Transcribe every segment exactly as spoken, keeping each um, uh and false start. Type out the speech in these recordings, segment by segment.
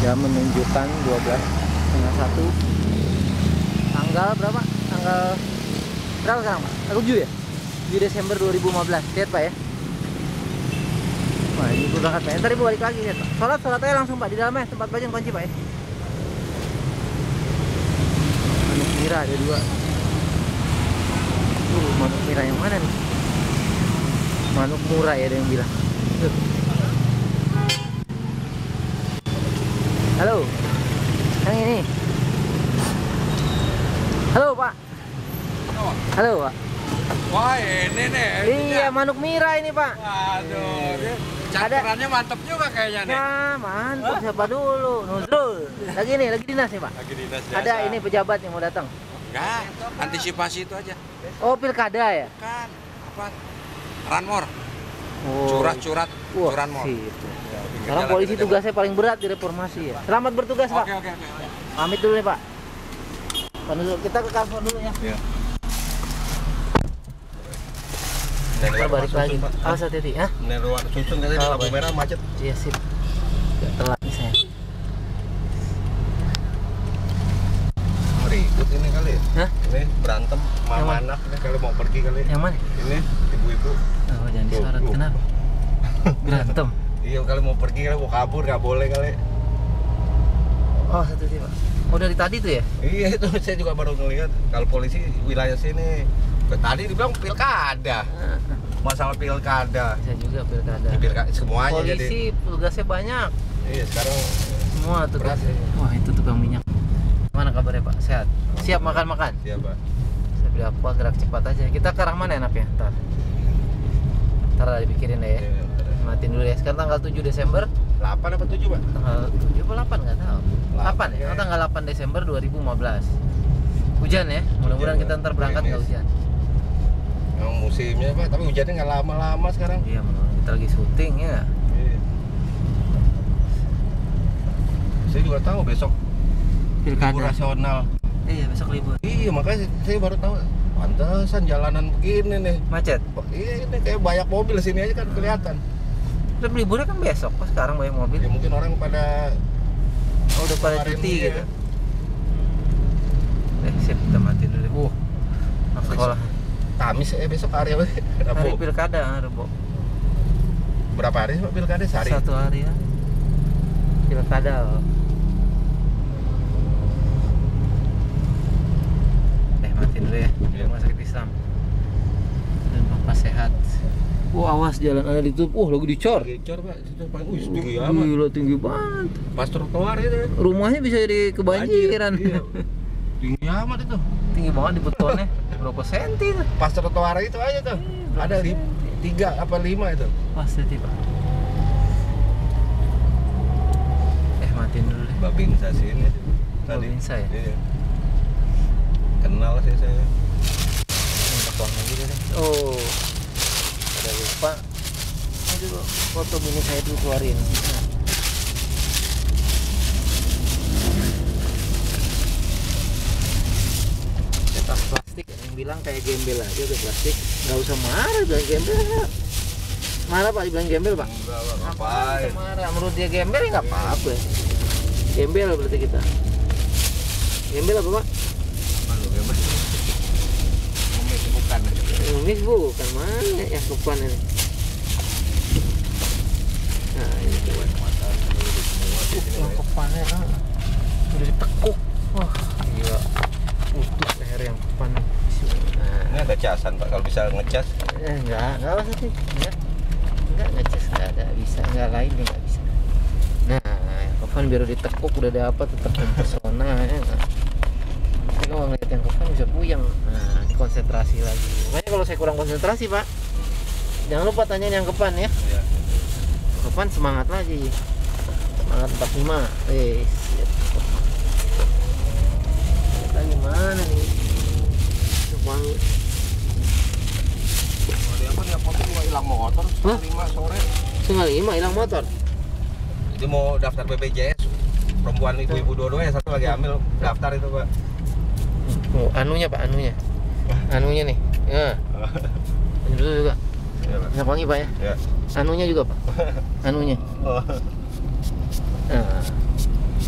Jam menunjukkan dua belas setengah satu. Tanggal berapa? Tanggal berapa sekarang Pak? Tanggal tujuh ya? tujuh Desember dua ribu lima belas. Lihat Pak ya. Wah ini berangkat Pak. Ntar Ibu balik lagi lihat Pak. Sholat, sholat aja langsung Pak. Di dalamnya tempat baju kunci Pak ya. Manuk Mira ada dua. Uh, manuk Mira yang mana nih? Manuk murah ya ada yang bilang. Tuh. Halo. Yang ini. Halo Pak. Halo Pak. Wah ini nih. Iya manuk Mira ini Pak. Aduh. Cakarannya mantep juga kayaknya nih. Ya mantap. Siapa dulu? Nuzul. Lagi nih, lagi dinas nih Pak. Lagi dinas jasa. Ada ini pejabat yang mau datang. Enggak, antisipasi itu aja. Oh pilkada ya? Kan apa? Ranmor. Oh. Curat-curat, Wah, curanmor. situ. Sekarang polisi tugasnya paling berat di reformasi ya. Selamat bertugas Pak. Oke oke oke. Pamit dulu nih Pak. Pak Nuzul, kita ke kantor dulu ya. Iya. Kita balik lagi. Awas hati-hati ya. Ini ruang susun katanya Oh, lampu baik. merah macet. Iya sip. Gak telat nih saya. Ribut ini kali ya? Hah? Ini berantem Yang mama mana? anak ini kali mau pergi kali. Yang mana? Ini ibu-ibu. Oh jangan Tuh, disorot. tuh. Kenapa? Berantem. Iya kali mau pergi kali mau kabur nggak boleh kali. Oh satu sih Pak. Oh dari tadi tuh ya? Iya itu saya juga baru ngelihat kalau polisi wilayah sini. Tadi dibilang pilkada. Masalah pilkada. Bisa juga pilkada. Pilkada semuanya Polisi jadi. tugasnya banyak. Iya sekarang Semua tugas. berat ya. Wah itu tukang minyak. Gimana kabarnya Pak? Sehat? Siap makan-makan? Siapa? Saya beli apa gerak cepat aja. Kita ke arah mana enaknya? Ntar. Ntar lah dipikirin deh ya. Iya, Matiin dulu ya. Sekarang tanggal tujuh Desember. delapan apa tujuh Pak? Tanggal tujuh atau delapan nggak tahu. delapan ya? ya. Oh, tanggal delapan Desember dua ribu lima belas. Hujan ya? Mudah-mudahan Hujan, kita ntar berangkat nggak gerimis. hujan. Yang musimnya Pak, tapi hujannya nggak lama-lama sekarang. Iya, mudah-mudahan kita lagi syuting ya. Iya. Saya juga tahu besok libur Pilkada. nasional. Iya, besok libur. Iya makanya saya baru tahu. Pantesan jalanan begini nih. Macet. Iya ini kayak banyak mobil sini aja kan kelihatan. Tapi liburnya kan besok. Kok sekarang banyak mobil? Ya mungkin orang pada Oh, udah pada kemarin cuti dia. gitu. Eh, sip, kita matiin dulu. Uh, anak sekolah. Kamis eh besok hari apa? Hari Rabu. pilkada, Rebo. Berapa hari Pak pilkada sehari? Satu hari ya. Pilkada loh. Eh, matiin dulu ya. Di Iya. Rumah Sakit Islam. Dan Bapak sehat. Wah, awas jalan ada ditutup. Wah, lagi dicor. Gecor Pak, itu paling wih tinggi amat. Gila, tinggi banget. Pas trotoar itu. Rumahnya bisa jadi kebanjiran. Iya. Tinggi amat itu. Tinggi banget di betonnya. Berapa senti tuh? Pas trotoar itu aja tuh. berapa Ada li tiga apa lima itu. Pas senti Pak. Eh, matiin dulu deh. Babinsa sini tadi. Babinsa ya? Iya. Kenal sih saya. Minta uangnya juga deh. Oh, ada lupa. Ini dulu foto mini saya dulu keluarin. Cetak plastik yang bilang kayak gembel aja udah plastik. Nggak usah marah bilang gembel. Marah Pak dibilang gembel Pak. Enggak lah, Ngapain ngapain? marah? Menurut dia gembel ya nggak apa-apa. Gembel berarti kita. Gembel apa Pak? Aduh, gembel. Ngemis bukan. Ngemis bukan mana yang kepan ini. Nah ini tuh yang kepannya ah. Udah ditekuk. Wah gila. Putus leher yang kepan. Ini ada casan Pak, kalau bisa ngecas. Eh enggak, enggak usah sih. Enggak. Enggak ngecas enggak ada bisa, enggak lain dia enggak bisa. Nah, yang kepan biar ditekuk udah dapat tetap mempesona ya. Tapi kalau ngeliat yang kepan bisa puyeng. Nah, dikonsentrasi lagi. Makanya kalau saya kurang konsentrasi Pak, jangan lupa tanyain yang kepan ya. Iya. Kepan semangat lagi. Semangat empat puluh lima. Eh, siap. Lagi mana nih? Wangi. Ada apa nih? Apa tuh hilang motor? Hah? lima sore. Setengah lima hilang motor. Jadi mau daftar B P J S. Perempuan ibu-ibu dua-duanya satu lagi ambil daftar itu Pak. Oh, anunya Pak, anunya. Anunya nih. Ya. Ini dulu juga. Iya Pak. Minyak wangi Pak ya. Ya. Anunya juga Pak. Anunya. Oh. Nah.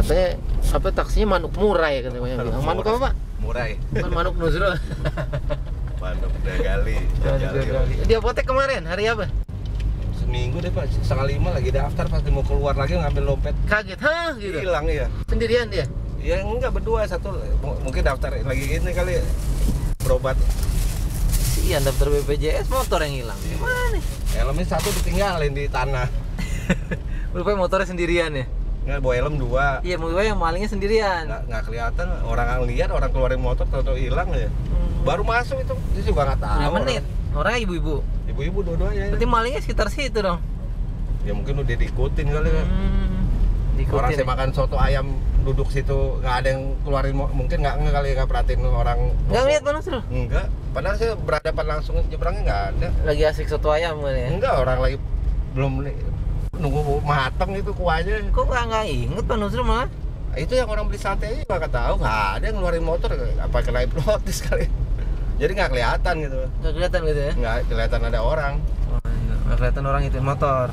Katanya apa taksinya manuk murai katanya yang bilang. Manuk apa Pak? Murai. Kan manuk Nuzrul. Manuk dagali. Di apotek kemarin hari apa? Seminggu deh Pak, setengah lima lagi daftar, pas mau keluar lagi ngambil dompet. Kaget, hah gitu. Hilang ya. Sendirian dia? Ya enggak, berdua, satu M- mungkin daftar lagi ini kali berobat. Iya, daftar B P J S motor yang hilang. Gimana nih? Helmnya satu ditinggalin di tanah. Rupanya motornya sendirian ya? Nggak, bawa helm dua. Iya, rupanya yang malingnya sendirian. Nggak, nggak kelihatan, orang yang lihat orang keluarin motor tahu-tahu hilang ya. Hmm. Baru masuk itu, dia juga nggak tahu. Berapa menit? Orangnya ibu-ibu. Ibu-ibu dua-duanya. Berarti malingnya sekitar situ dong. Ya mungkin udah diikutin kali kan. Hmm. Diikutin. Orang saya makan soto ayam duduk situ nggak ada yang keluarin mo- mungkin nggak nggak kali nggak perhatiin orang. Nggak lihat Bang Nusrul? Enggak. Padahal saya berhadapan langsung nyebrangnya nggak ada. Lagi asik soto ayam kan ya? Enggak, orang lagi belum li- nunggu mateng itu kuahnya. Kok nggak nggak inget Bang Nusrul malah? Itu yang orang beli sate aja nggak tahu, nggak ada yang ngeluarin motor, apa kena hipnotis kali. Jadi nggak kelihatan gitu. Nggak kelihatan gitu ya? Nggak kelihatan ada orang. Oh, nggak kelihatan orang itu motor.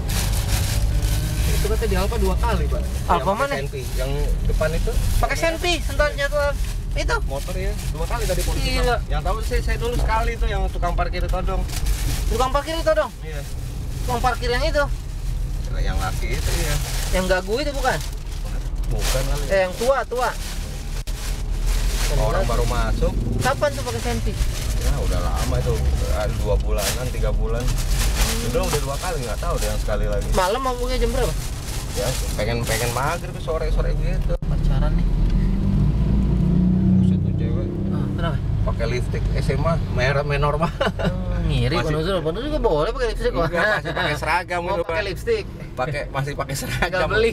Itu katanya di Alfa dua kali Pak. Alfa Yang mana? pakai Senpi. Yang depan itu Pakai senpi, sentarnya tuh itu. motor ya, dua kali tadi polisi. Gila. Yang tahu sih saya dulu sekali itu yang tukang parkir todong. Tukang parkir itu dong. Iya. Tukang parkir yang itu. Yang laki itu ya. Yang gagu itu bukan? Bukan kali. Eh, yang tua, tua. Orang baru masuk. Kapan tuh pakai senpi? Ya udah lama itu, ada dua bulanan, tiga bulan. Udah udah dua kali, nggak tahu deh yang sekali lagi. Malam mabuknya jam berapa? Ya pengen pengen maghrib sore sore gitu. Pacaran nih. Buset tuh cewek Ah, kenapa? pakai lipstick S M A merah menor mah. Oh, ngiri Masih- Bang Nusrul. Bang Nusrul juga boleh pakai lipstick kok. Enggak, masih pakai seragam Mau itu, pakai Pak. lipstick. Pakai masih pakai Enggak seragam. beli.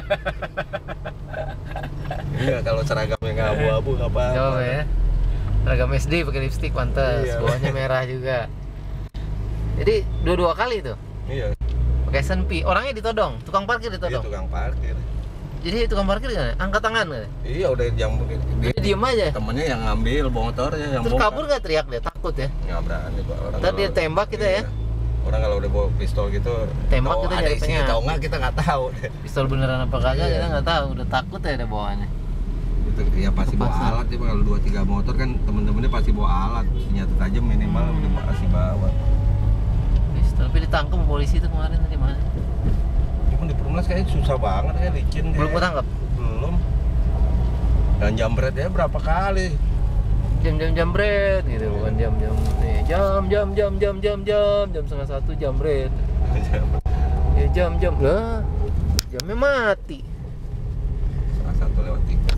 Iya, kalau seragamnya nggak abu-abu nggak apa-apa. Coba ya. Seragam S D pakai lipstick pantas. Iya. Bawahnya merah juga. Jadi dua-dua kali tuh. Iya, Pakai senpi. Orangnya ditodong, tukang parkir dia ditodong. tukang parkir. Jadi tukang parkir gimana? Angkat tangan kan? Iya, udah jam dia Dia diem aja. temennya yang ngambil motornya yang Terus bongkar. kabur nggak teriak dia? Takut ya? Nggak berani Pak. Orang Ntar kalau- dia tembak kita ya? Iya. Orang kalau udah bawa pistol gitu, Tembak tahu kita ada nyari isinya tengah. tahu nggak kita nggak tahu. Pistol beneran apa kagak Iya. kita nggak tahu. Udah takut ya ada bawaannya. Itu ya pasti bawa Pasar. alat ya Pak. Kalau dua tiga motor kan temen-temennya pasti bawa alat, senjata tajam minimal Hmm. udah pasti bawa. Pistol. Tapi ditangkap sama polisi itu kemarin tadi mana? Cuma di Perumnas kayaknya susah banget ya, licin dia. Belum ketangkap. Belum. Dan jambret ya berapa kali? Jam-jam jambret gitu, bukan jam-jam nih. Jam jam jam jam jam jam jam setengah satu jambret. Ya jam-jam lah. Jamnya mati. Salah satu lewat tiga.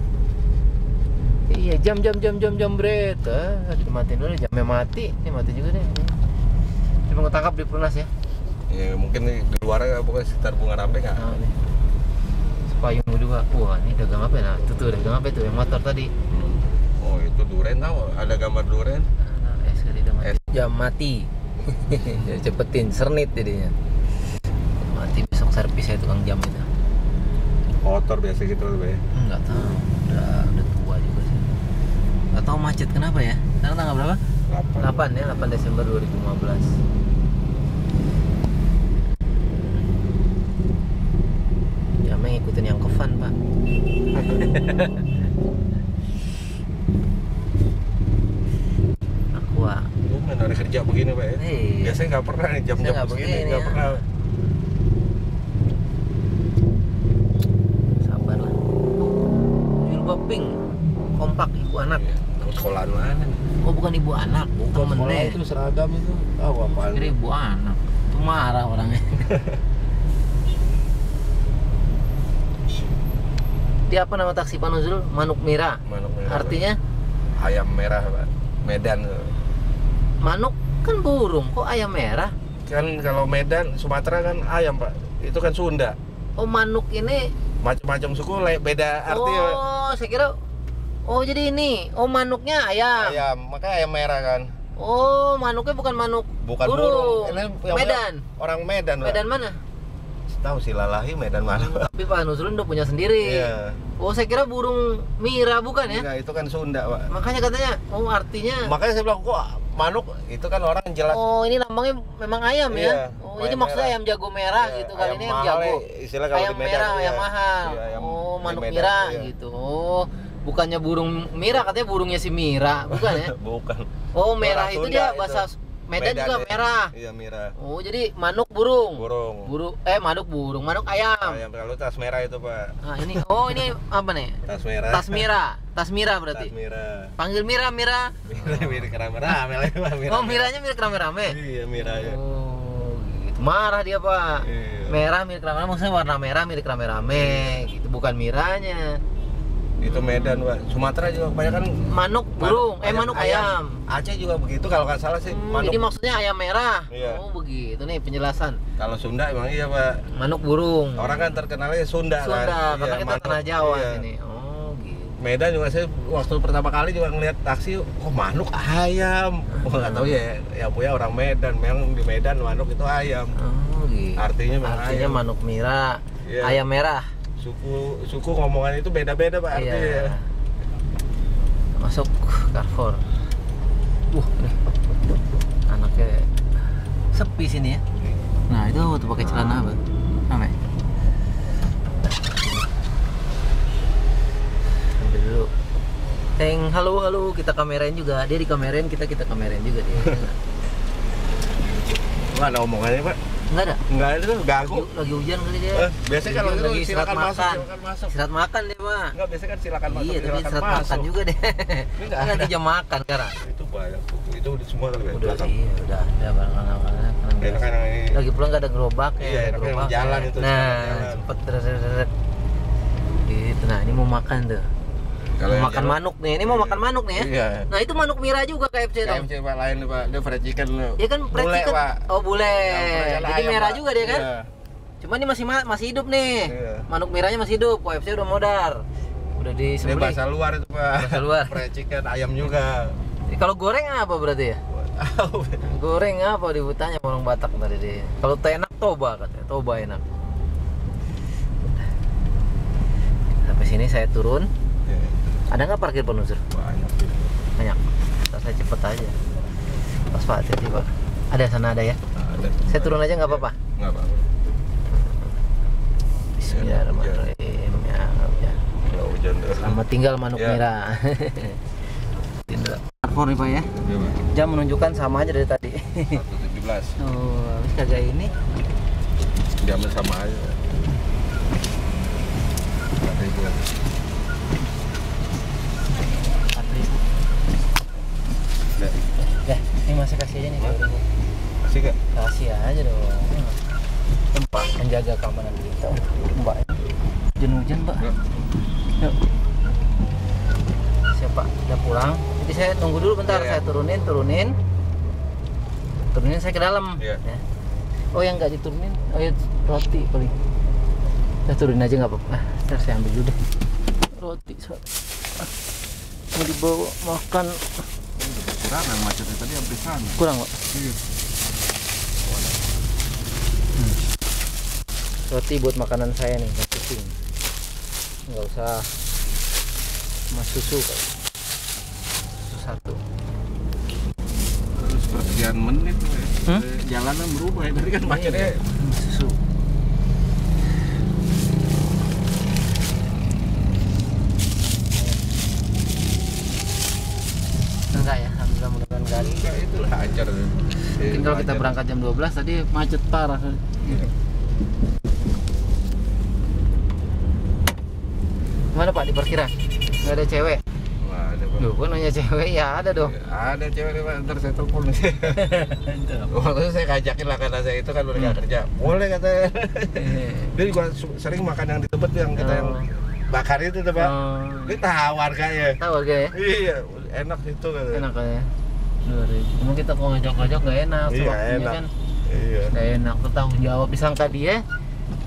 Iya jam jam jam jam jambret. Ah, dimatiin dulu jamnya mati. Ini mati juga deh. Cuma ketangkap di Perumnas ya. Ya mungkin di luar pokoknya sekitar Bunga Rampe nggak? Nah, nih. Payung juga. Wah, ini dagang apa ya? Nah, itu tuh dagang apa itu yang motor tadi. Oh itu duren tahu? Ada gambar duren? Nah, es kali udah mati. Es. Jam mati. Cepetin, sernit jadinya. Mati besok servis ya tukang jam itu. Motor biasa gitu loh ya. Enggak tahu. Udah udah tua juga sih. Enggak tahu macet kenapa ya? Sekarang tanggal berapa? delapan. delapan ya, delapan Desember dua ribu lima belas. Jamnya ngikutin yang ke Van, Pak. Aqua. Lu main hari kerja begini Pak ya? Iya. Biasanya nggak pernah nih jam-jam Biasanya nggak begini, begini, nggak ya. pernah. Sabar lah. Jilbab pink, kompak ibu anak. Iya. Tahu sekolahan mana nih? Oh bukan ibu anak, Sekolah temennya. itu seragam itu. Tahu apaan? Kira ibu anak. Itu marah orangnya. Dia apa nama taksi Pak Nuzrul? Manuk Mira. Manuk merah. Artinya Ayam merah Pak. Medan. manuk kan burung, kok ayam merah? Kan kalau Medan, Sumatera kan ayam Pak. Itu kan Sunda. Oh manuk ini. Macam-macam suku le- beda artinya. Oh saya kira. Oh jadi ini. Oh manuknya ayam. Ayam, makanya ayam merah kan. Oh manuknya bukan manuk Bukan burung. burung. Ini yang Medan. Orang Medan, Pak. Medan mana? tahu Silalahi Medan mana. Tapi Pak Nusrun udah punya sendiri. Iya. Oh, saya kira burung mira bukan ya? Enggak, itu kan Sunda, Pak. Makanya katanya, oh artinya. Makanya saya bilang kok manuk itu kan orang jelas. Oh, ini lambangnya memang ayam Iya, ya? Oh, jadi ayam maksudnya merah. ayam jago merah Iya, gitu kali ayam ini ayam mahal jago. ya, istilah kalau Ayam di Medan, merah, iya. ayam mahal. Iya, ayam Oh, di manuk Medan, mira iya. gitu. Oh, bukannya burung mira, katanya burungnya si Mira, bukan ya? Bukan. Oh, merah Orang itu Sunda dia itu. bahasa Medan, juga ya. merah. Iya, merah. Oh, jadi manuk burung. Burung. Burung eh manuk burung, manuk ayam. Ayam kalau tas merah itu, Pak. Nah, ini oh ini apa nih? Tas merah. Tas Mira. Tas Mira berarti. Tas merah. Panggil Mira, Mira. Mira mirip rame-rame lah, Pak. Mira. Oh, Miranya mirip rame-rame. Iya, miranya. Oh, gitu. Marah dia, Pak. Iya. Merah mirip rame-rame, maksudnya warna merah mirip rame-rame gitu, bukan Miranya. Itu Medan, Pak. Sumatera juga kebanyakan Manuk burung, eh manuk ayam. Aceh juga begitu kalau nggak salah sih. Hmm, Manuk. jadi maksudnya ayam merah. Iya. Oh, begitu nih penjelasan. Kalau Sunda emang iya, Pak. Manuk burung. Orang kan terkenalnya Sunda, Sunda, kan. karena Iya, kita manuk. tanah Jawa Iya. ini. Oh, gitu. Medan juga saya waktu pertama kali juga ngeliat taksi, kok manuk ayam. Oh, nggak tahu ya, ya punya orang Medan. Memang di Medan manuk itu ayam. Oh, gitu. Artinya memang Artinya ayam. manuk mira, Iya. ayam merah. Suku suku ngomongan itu beda-beda, Pak, artinya. Iya. Masuk Carrefour. Uh, nih. Anaknya sepi sini ya. Nah, itu tuh pakai celana apa? Apa? Ambil dulu. Teng, halo halo, kita kamerain juga. Dia di kamerain, kita kita kamerain juga dia. Nggak ada omongannya, Pak. Enggak ada. Nggak ada tuh, gagu. Lagi, lagi hujan kali dia. Eh, biasanya kalau Lagi- itu lagi silakan istirahat masuk, makan. silakan masuk. Istirahat makan dia, Pak. Enggak, biasanya kan silakan masuk, Iya, tapi silakan istirahat masuk. makan juga deh. Ini nggak Kan lagi ada. jam makan sekarang. Itu banyak buku. Itu di semua kali, Pak. Udah Belakang. sih, udah ada barang-barang. Enak kan yang ini. Lagi pulang gak ada gerobak ya, Iya, ada enak yang gerobak jalan ya. itu, Nah, jalan. cepet deret gitu. Nah, ini mau makan tuh. Kalau Mau yang makan jalan- manuk nih. Ini mau Iya. makan manuk nih ya. Iya. Nah, itu manuk mira juga K F C dong. K F C, Pak, lain nih, Pak. Dia fried chicken loh. Ya kan fried Bule, chicken. Pak. Oh, bule. Yang fried Jadi ayam, merah Pak. juga dia kan? Iya. Cuma ini masih ma- masih hidup nih. Iya. Manuk miranya masih hidup. K F C udah modar. Udah Dia disembelih. bahasa luar itu, Pak. Bahasa luar. Fried chicken ayam juga. Kalau goreng apa berarti ya? Goreng apa dibutanya orang Batak tadi deh. Kalau teh enak toba katanya. Toba enak. Sampai sini saya turun. Ada nggak parkir penusur? Banyak. Banyak. Ntar saya cepet aja. Pas Pak, hati-hati Pak. Ada sana ada ya. Ada. Saya turun aja nggak apa-apa. Nggak apa-apa. Bismillahirrahmanirrahim. Ya, ya. Nggak hujan tuh. Selamat tinggal manuk Ya. merah. Carrefour nih Pak ya. Iya, Pak. Jam menunjukkan sama aja dari tadi. satu tujuh belas. Oh, habis kagak ini. Jamnya sama aja. empat ribu lagi. empat ribu. Udah. Dah, ini masih kasih aja nih dua ribu. Masih gak? Kasih aja dong. Tempat menjaga keamanan kita. Mbak, hujan-hujan Mbak. Enggak. Yuk. Siapa? Udah pulang. Jadi saya tunggu dulu bentar. Iya, iya. Saya turunin, turunin, turunin saya ke dalam. Iya. Ya. Oh yang nggak diturunin, oh ya roti paling. Saya turunin aja nggak apa-apa. Ah, ntar saya ambil dulu deh. Roti. So. Ah, mau dibawa makan. Kurang yang macetnya tadi hampir sana. Kurang Pak. Iya. Roti buat makanan saya nih, nggak kucing. Nggak usah mas susu Pak. Susu satu. Terus persekian menit tuh ya. Hmm? Jalanan berubah ya. Tadi kan macetnya. Mas susu. Enggak ya, alhamdulillah mudah-mudahan enggak. Enggak, itulah hajar. Mungkin kalau kita berangkat jam dua belas tadi macet parah. Iya. Gimana Pak di parkiran? Nggak ada cewek? Wah, ada, Pak. Loh, gua nanya cewek ya ada dong. Ada cewek nih, Pak. Ntar saya telepon. Waktu itu saya ngajakin lah, kata saya itu kan udah nggak Hmm. kerja. Boleh katanya. Eh. Dia juga su- sering makan yang di Tebet tuh, yang kita yang Oh. bakar itu tuh, Pak. Oh. Dia tawar kayaknya. Tahu harga ya? Iya, enak itu katanya. Enak kayaknya. dua ribu. Emang kita kok ngajak-ngajak nggak enak, Iya, sewaktunya enak. kan Iya. nggak enak, bertanggung jawab disangka dia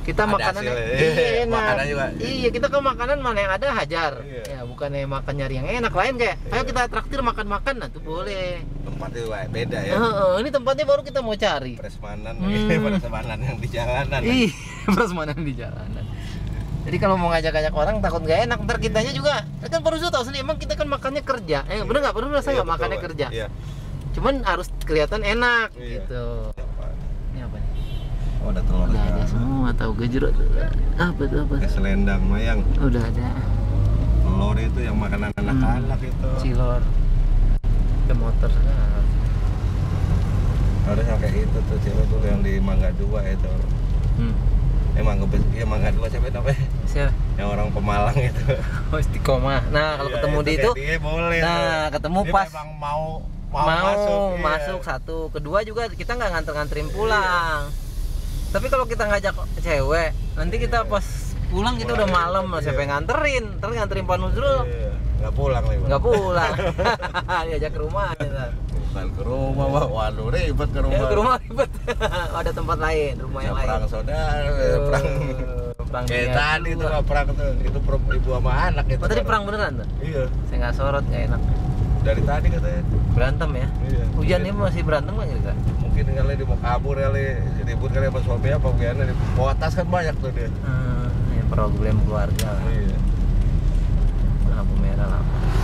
Kita Ada makanan hasilnya. iya enak. Makanan juga. Iya, kita ke makanan mana yang ada hajar. Iya. Ya, bukannya makan nyari yang enak lain kayak, ayo Iya. kita traktir makan-makan, nah tuh boleh. Tempatnya juga beda ya. Heeh, ini tempatnya baru kita mau cari. Prasmanan, Hmm. prasmanan yang di jalanan. Ih, prasmanan di jalanan. Jadi kalau mau ngajak-ngajak orang takut nggak enak, ntar kitanya juga kan baru tahu sendiri, emang kita kan makannya kerja. Eh, bener nggak? Bener rasa Iya, nggak betul, makannya Pak. kerja? Iya. Cuman harus kelihatan enak Iya. gitu. Apa? Ini apa nih? Oh, ada telur. Udah ada semua, tahu gejrot. Apa tuh apa? Es selendang mayang. Udah ada. Telur itu yang makanan anak-anak itu. Cilor. Ke motor. Nah. Harus yang kayak itu tuh cewek tuh yang di Mangga Dua itu. Hmm. Eh Mangga Bes- iya Mangga Dua siapa namanya? Siapa? Yang orang Pemalang itu. Oh, Istiqomah. Nah, kalau Iya, ketemu itu di kayak itu, dia boleh. nah, tuh. ketemu Dia pas memang mau mau, mau, masuk, iya. masuk satu, kedua juga kita nggak nganter-nganterin pulang. Tapi kalau kita ngajak cewek, nanti kita pas pulang kita udah Pulang, malam, iya. siapa yang nganterin? Ntar nganterin Pak Nuzrul, Iya, nggak pulang nih. Bang. nggak pulang. Diajak ke rumah aja. Bukan ke rumah, Bang. Waduh ribet ke rumah. Ya, ke rumah ribet. Ada tempat lain, rumah Bisa yang lain. perang saudara, perang. Eh, perang Kayak dunia tadi tuh kedua. Pak, perang tuh, itu per- ibu sama anak itu. Oh, tadi perang beneran tuh? Iya, Saya nggak sorot, nggak enak. dari tadi katanya. Berantem ya? Iya. Hujan ini masih berantem nggak kira-kira? Mungkin kali dia mau kabur kali, ribut kali sama suami apa biarnya di bawa tas kan banyak tuh dia. Hmm, ya problem keluarga lah. Iya. Lampu merah lah.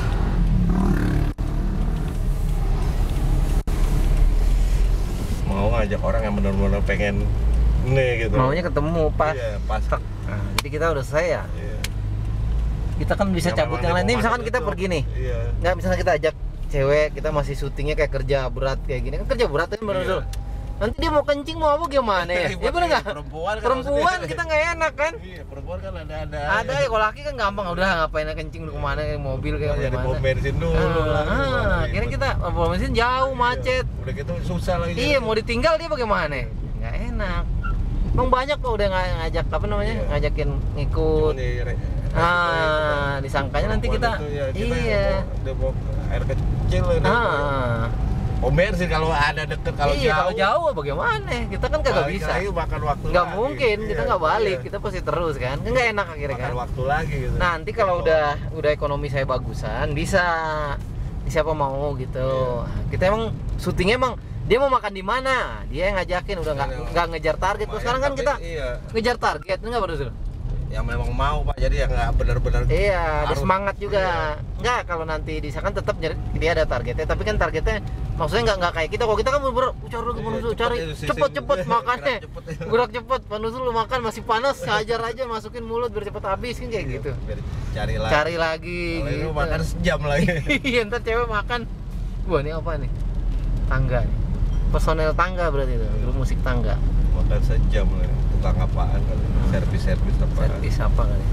Mau ngajak orang yang benar-benar pengen nih gitu. Maunya ketemu pas. Iya, pas. Nah, jadi kita udah selesai ya. Iya. Kita kan bisa Yang cabut memang yang lain. dia Nih mau misalkan masuk kita itu. pergi nih. Iya. Nggak, misalnya kita ajak cewek, kita masih syutingnya kayak kerja berat kayak gini kan, kerja berat kan bener Iya. Zul? Nanti dia mau kencing mau apa gimana ya? Ribet Ya bener nih, nggak? Perempuan kan Perempuan maksudnya. kita nggak enak kan? Iya, perempuan kan ada-ada. Ada ya, kalau laki kan gampang, udah ngapain kencing lu kemana, kayak mobil kayak jadi pom gimana. bensin dulu. lah. Ah, Ribet. kira kita pom bensin jauh, Iya. macet. Udah gitu susah lagi. Iya, mau ditinggal dia bagaimana? Nggak enak. Emang banyak kok udah nga- ngajak apa namanya? Iya. Ngajakin Cuman ngikut. di re- Ah, disangkanya nanti kita Perempuan itu ya, kita iya. udah bawa air kecil ini. Ah. Pom bensin kalau ada deket, kalau iya, jauh. kalau jauh bagaimana? Kita kan kagak balik bisa. lagi makan waktu Nggak lagi. mungkin, kita Iya, nggak balik, iya. kita pasti terus kan? Kan nggak enak akhirnya Makan kan? waktu lagi gitu. Nanti kalau udah udah ekonomi saya bagusan, bisa siapa mau gitu. Iya. Kita emang syutingnya emang dia mau makan di mana, dia yang ngajakin, udah nggak Iya. nggak ngejar target. Terus sekarang kan Tapi kita iya, ngejar target, enggak bener Zul? yang memang mau Pak, jadi yang nggak benar-benar Iya, ada harus- semangat juga. Enggak, kalau nanti disahkan tetap nyari- dia ada targetnya, tapi kan targetnya maksudnya nggak nggak kayak kita. Kalau kita kan bener-bener cari lagi Iya, menuju, cepet cari itu, sisi- cepet-cepet makannya. gerak cepet ya. Gerak cepet, panusul lu makan masih panas, hajar aja masukin mulut biar cepet habis kan kayak gitu. Biar cari lagi. Cari lagi Kalau ini gitu. makan sejam lagi. Iya, ntar cewek makan. Wah, ini apa nih? Tangga nih. Personel tangga berarti itu, grup musik tangga. Makan sejam lagi. Tukang apaan kali? Servis-servis apaan? Servis apa kali?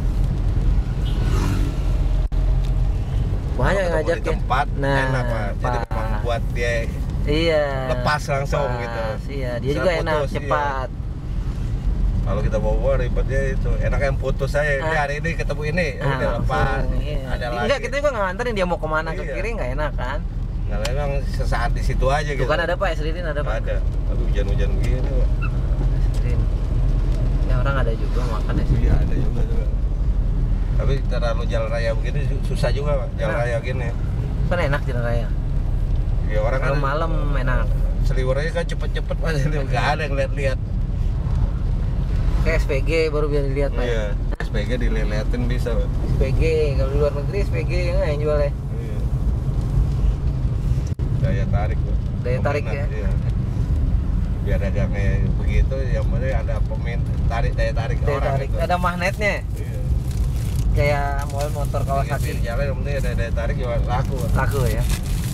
Banyak yang Kalau ngajak di ya. tempat Nah, enak Pak. Jadi Pak. memang buat dia Iya. lepas langsung Lepas, gitu. Iya, dia Bisa juga enak, putus, iya. cepat. Kalau kita bawa ribetnya itu, enak yang putus saya. Ini Ah. hari ini ketemu ini, Ah, udah lepas. langsung, iya. Ada lagi. Enggak, kita juga nggak nganterin dia mau kemana ke Iya. kiri nggak enak kan? Nah, memang sesaat di situ aja Tuh gitu. kan ada Pak, es lilin ada Pak. Ada. Aduh, hujan-hujan gini, Pak. Es lilin. Ya orang ada juga makan es lilin. Iya, ada juga juga. Tapi terlalu jalan raya begini su- susah juga, Pak. Jalan Nah. raya gini. Kan enak jalan raya. Ya orang Kalau kan malam enak. seliwerannya kan cepet-cepet Pak. Enggak ada yang lihat-lihat. Kayak S P G baru biar dilihat Pak. Iya. S P G dilihatin bisa, Pak. S P G kalau di luar negeri S P G yang jualnya. Iya. Daya tarik, Pak. Daya tarik Peminat, ya. Iya. Biar dagangnya begitu, yang penting ada pemin tarik daya tarik Daya orang tarik. itu. Ada magnetnya. Iya. Kayak mobil motor Pinggir Kawasaki. jalan yang penting ada daya tarik juga laku, Pak. Laku ya.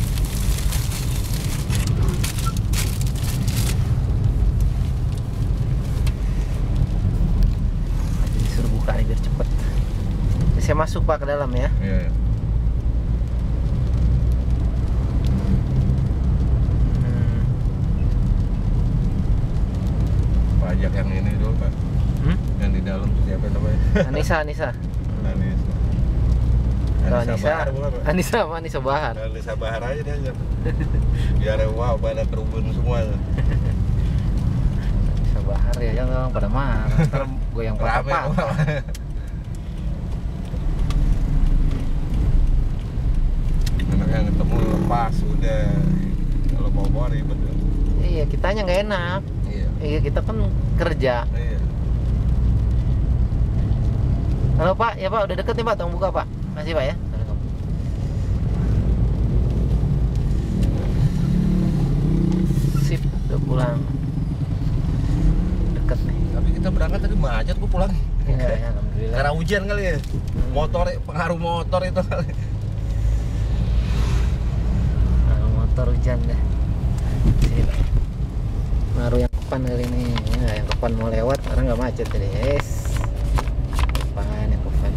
Disuruh buka nih biar cepet. Saya masuk Pak ke dalam ya. Iya. Hmm. Pajak yang ini dulu, Pak. Hmm? Yang di dalam tuh siapa namanya? Anissa, Anissa. Anissa. Kalau Anissa Anissa, Bahar bukan, Pak? Anissa apa Anissa Bahar? Anissa Bahar aja dia aja. Biar wow pada kerubun semua. Anissa Bahar ya, jangan pada marah. Ntar gue yang Rame patah-patah. Anak yang ketemu lepas udah. Kalau mau bawa ribet ya. Iya, kitanya nggak enak. Iya. Iya, kita kan kerja. Iya. Halo Pak, ya Pak, udah deket nih Pak, tolong buka Pak. Masih Pak ya. Sip, udah pulang. Deket nih. Tapi kita berangkat tadi macet, gua pulang. Iya, ya, alhamdulillah. Karena hujan kali ya. Motor, pengaruh motor itu kali. Nah, motor hujan deh. Sip. Pengaruh yang depan kali ini. Ya, yang depan mau lewat, orang nggak macet tadi. Yes. Depan yang depan.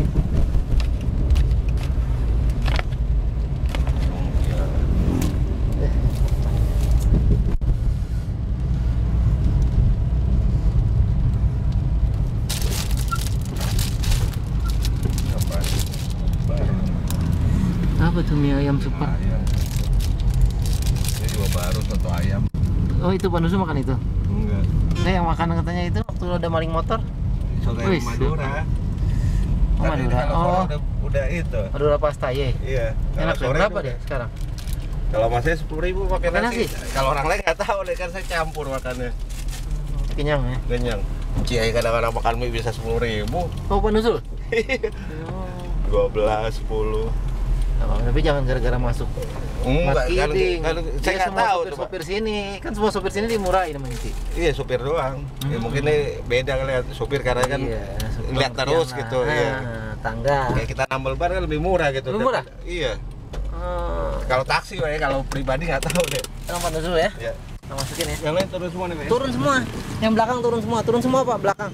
Apa tuh mie ayam super? Ayam. Ini juga baru soto ayam. Oh itu Pak Nusu makan itu? Enggak. Nah yang makan katanya itu waktu lo ada maling motor? Soto Wih, ayam Madura. Oh, Tapi Madura. kalau sore Oh. udah, udah itu. Madura pasta ya? Iya. Enak Kalau ya? sore Berapa udah. deh sekarang? Kalau masnya sepuluh ribu pakai Pakai nasi. nasi? Kalau orang lain nggak tahu deh kan saya campur makannya. Kenyang ya? Kenyang. Cie kadang-kadang makan mie bisa sepuluh ribu. Oh Pak Nusul? Dua belas, sepuluh. Nah, tapi jangan gara-gara masuk Enggak, kan, marketing. kan, saya Dia nggak semua tahu tuh, Pak. sopir-sopir sini. Kan semua sopir sini dimurahin sama Cici. Iya, supir doang. Ya, Hmm. mungkin ini beda kali ya supir karena kan Iya, supir lihat terus pengertian gitu. lah. Iya. Nah, tangga. Kayak kita nambel bar kan lebih murah gitu. Lebih murah? Daripada- Iya. Oh, Kalau taksi, Pak, ya, kalau pribadi nggak tahu deh. tolong Pak Nusul ya. Ya. Nah, masukin ya. Yang lain turun semua nih, Pak. Turun semua. Yang belakang turun semua. Turun semua Pak, belakang.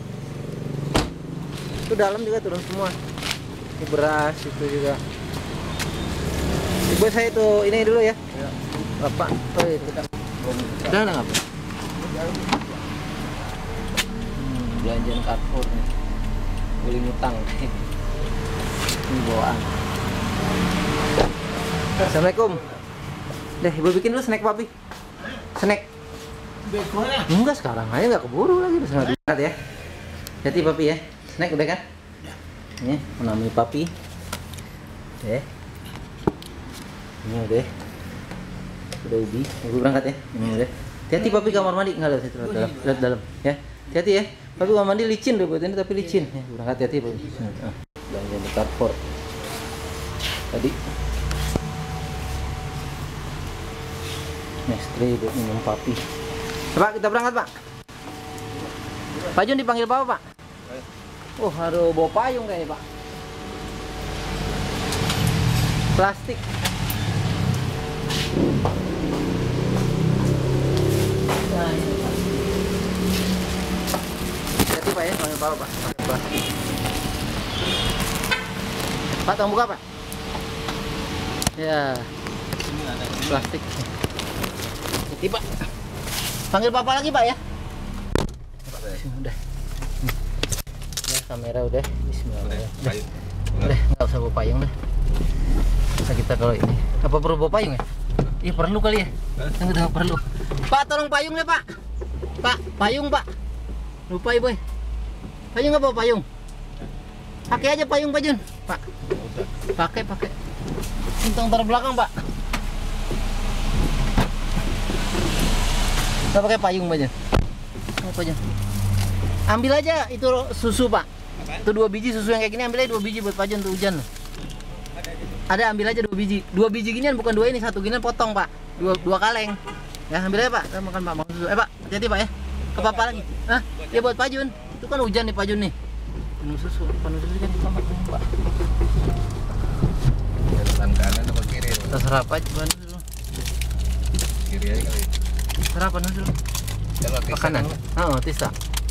Itu dalam juga turun semua. Ini beras itu juga. Ibu saya tuh ini dulu ya. Ya. Bapak. Oh itu kita. Udah nggak apa? Hmm, belanjaan Carrefour nih. Beli ngutang. Ini bawaan. Assalamualaikum. Deh, ibu bikin dulu snack papi. Snack. Enggak sekarang aja nggak keburu lagi udah setengah dua ya. Jadi papi ya. Snack udah kan? Ini menamai papi. Deh. Ini udah. Udah ubi. Ibu berangkat ya. Ini udah. Hati-hati papi kamar mandi nggak lihat situ dalam. Lihat dalam ya. Hati-hati ya. Papi kamar mandi licin deh buat ini tapi licin. Ya, berangkat hati-hati papi. Nah, belanja di Carrefour. Tadi. Nestle buat minum papi. Pak, kita berangkat, Pak. Pak Jun dipanggil Bapak, Pak. Oh, aduh, bawa payung kayaknya, Pak. Plastik. Nah, ini, Pak. Hati, Pak ya, panggil Bapak, Pak. Plastik. Pak, tolong buka, Pak. Ya. Plastik. Hati, Pak. Panggil Papa lagi, Pak ya. Udah. Ya, kamera udah. Bismillah. Udah. Udah. Udah, nggak usah bawa payung deh. Bisa kita kalau ini. Apa perlu bawa payung ya? Iya perlu kali ya. Kan udah perlu. Pak, tolong payungnya, Pak. Pak, payung, Pak. Lupa ya, Boy. Payung nggak bawa payung? Pakai aja payung, Pak Jun. Pak. Pakai, pakai. Untung taruh belakang, Pak. Kita pakai payung aja. Apa aja? Ambil aja itu susu, Pak. Itu dua biji susu yang kayak gini, ambil aja dua biji buat Pak Jan tuh hujan. Ada, ambil aja dua biji. Dua biji ginian bukan dua ini, satu ginian potong, Pak. Dua dua kaleng. Ya, ambil aja, Pak. Kita makan Pak makan susu. Eh, Pak, hati-hati, Pak ya. Ke Papa lagi. Hah? Ya buat Pak Jun. Itu kan hujan nih Pak Jun nih. Penuh susu, penuh susu kan di kamar, Pak. Jalan kanan atau kiri? Terserah Pak, penuh susu. Kiri aja kali. Terserah penuh susu. Jalan ke Makanan. sana. Oh, tista.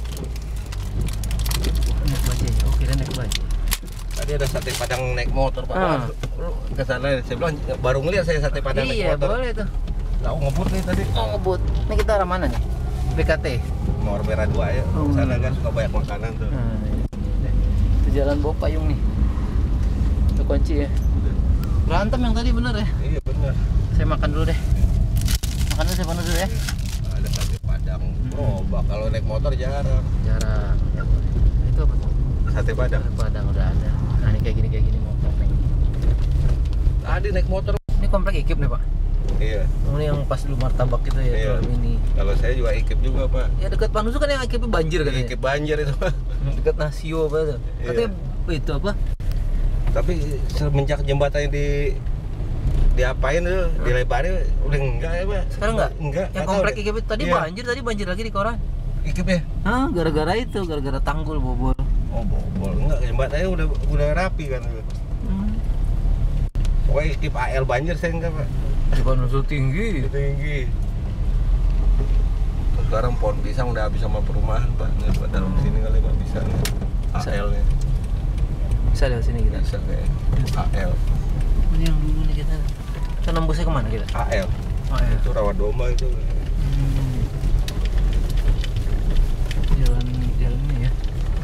Naik bajai. Oh, kira naik bajai. Tadi ada sate padang naik motor, Pak. Ah. Lu ke sana, saya bilang baru ngeliat saya sate padang naik Iya, motor. boleh tuh. Tahu ngebut nih tadi. Oh, ngebut. Ini kita arah mana nih? B K T. Mawar merah dua ya. Oh. Sana kan suka banyak makanan tuh. Nah, ini. Itu jalan bawa payung nih. Itu kunci ya. Berantem yang tadi bener ya. Iya benar. Saya makan dulu deh. Makan dulu saya panas dulu ya. Ada sate padang. Gerobak, kalau naik motor jarang. Jarang. Ya, boleh. Nah, itu apa tuh? Sate Padang. Sate Padang udah ada. Nah ini kayak gini kayak gini motor nih. Tadi naik motor. Ini komplek Ikip nih pak. Iya. Oh, ini yang pas dulu martabak itu ya, Iya. telur mini. Kalau saya juga Ikip juga, Pak. Ya dekat Panusu kan yang Ikipnya banjir katanya. Ikip banjir itu, Pak. Dekat Nasio apa tuh? Iya. Katanya itu apa? Tapi semenjak jembatannya di diapain tuh, dilebarin udah enggak ya, Pak? Sekarang enggak? Enggak. Yang nggak komplek tahu deh. Ikip itu tadi Iya. banjir, tadi banjir lagi di koran. Ikip ya? Hah, gara-gara itu, gara-gara tanggul bobol. Oh, bobol. Enggak, jembatannya udah udah rapi kan. Hmm. Pokoknya Ikip A L banjir saya enggak, Pak. Di Panusu tinggi. Tinggi. Sekarang pohon pisang udah habis sama perumahan, Pak. Nih, Pak, dalam sini kali Pak bisa nih. Bisa. A L-nya. Bisa lewat sini kita. Bisa kayak A L. Ini yang dulu nih kita. Kita nembusnya kemana kita? A L. Oh ya. Itu rawa domba itu. Hmm. Jalan jalan ini ya.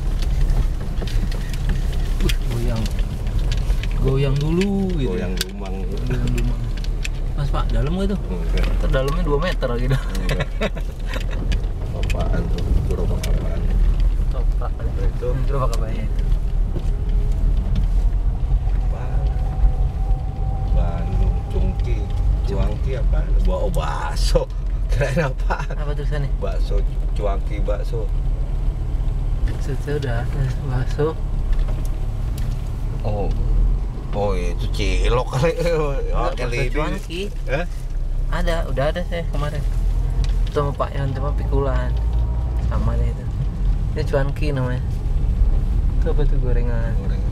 Uh, goyang. Goyang dulu gitu. Goyang dumang. Goyang dulu. Mas Pak, dalam nggak itu? Enggak. Terdalamnya dua meter gitu. Enggak. Apaan tuh? Gerobak apaan? Toprak kali. Itu. Hmm, coba kabarnya itu. Apaan? Bandung, Cungki, Cuangki apa? Bawa bakso. Kirain apaan? Apa tulisannya? Bakso, Cuangki bakso. Sudah udah bakso. Oh. Oh, itu cilok kali. Oh, Enggak, bakso lidi. cuanki. Eh? Ada, udah ada saya kemarin. Itu sama Pak Yon, sama pikulan. Sama deh itu. Ini cuanki namanya. Itu apa tuh gorengan? Goreng.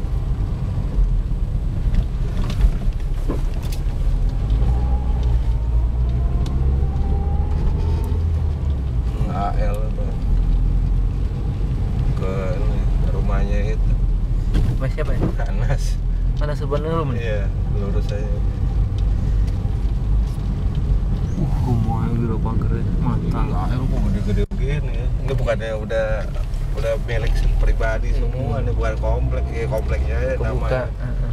A L apa? Ke ini, ke rumahnya itu. Mas siapa ya? Anas. Mana Subhan Nurul nih? Iya, lurus aja. Uh, gemoy gitu pagar mata. A L kok gede-gede begini ya. Ini bukannya udah udah milik pribadi semua, ini bukan komplek, ya kompleknya ya Kebuka. namanya. Heeh.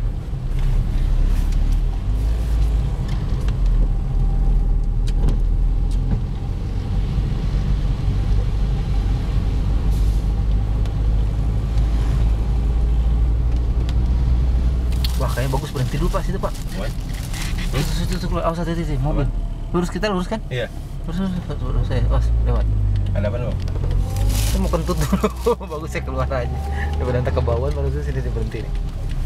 Wah, kayaknya bagus berhenti dulu Pak situ Pak. What? Itu itu itu keluar. Oh, satu titik mobil. Lurus kita lurus kan? Iya. Lurus lurus lurus, lurus saya. Oh, lewat. Ada apa lo? Saya mau kentut dulu. Bagus saya keluar aja. Daripada nanti ke bawah baru sini dia berhenti nih.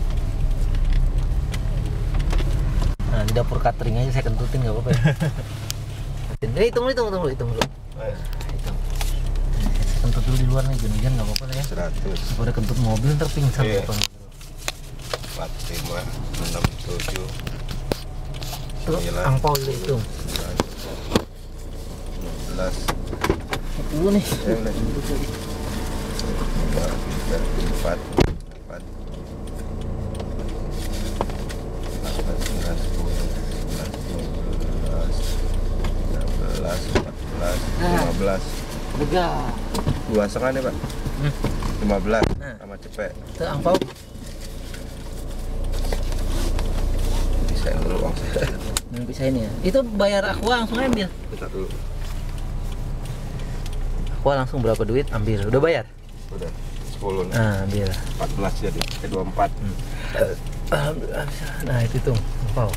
Nah, di dapur catering aja saya kentutin enggak apa-apa ya. Eh, hitung dulu, hitung, hitung dulu, hitung dulu. Eh, Hitung. Kentut dulu di luar nih, hujan-hujan enggak apa-apa lah ya. seratus. Udah kentut mobil ntar pingsan Iya. depan. empat, lima, enam, tujuh, Tuh, sembilan, angpau itu hitung. enam belas. Dulu nih. Ya udah. Dua, tiga, empat, empat. delapan, sembilan, sepuluh, sebelas, dua belas, tiga belas, empat belas, lima belas. Lega. Dua setengah nih, Pak. Hmm. lima belas Nah. sama cepet. Itu angpau. Bisa dulu uang saya. Yang bisa ini ya. Itu bayar aqua langsung ambil. Bentar dulu. Aqua langsung berapa duit ambil. Udah bayar? Udah sepuluh nih. Nah, ambil. empat belas jadi. Ke dua puluh empat. Hmm. Alhamdulillah bisa. Nah, itu tuh angpau.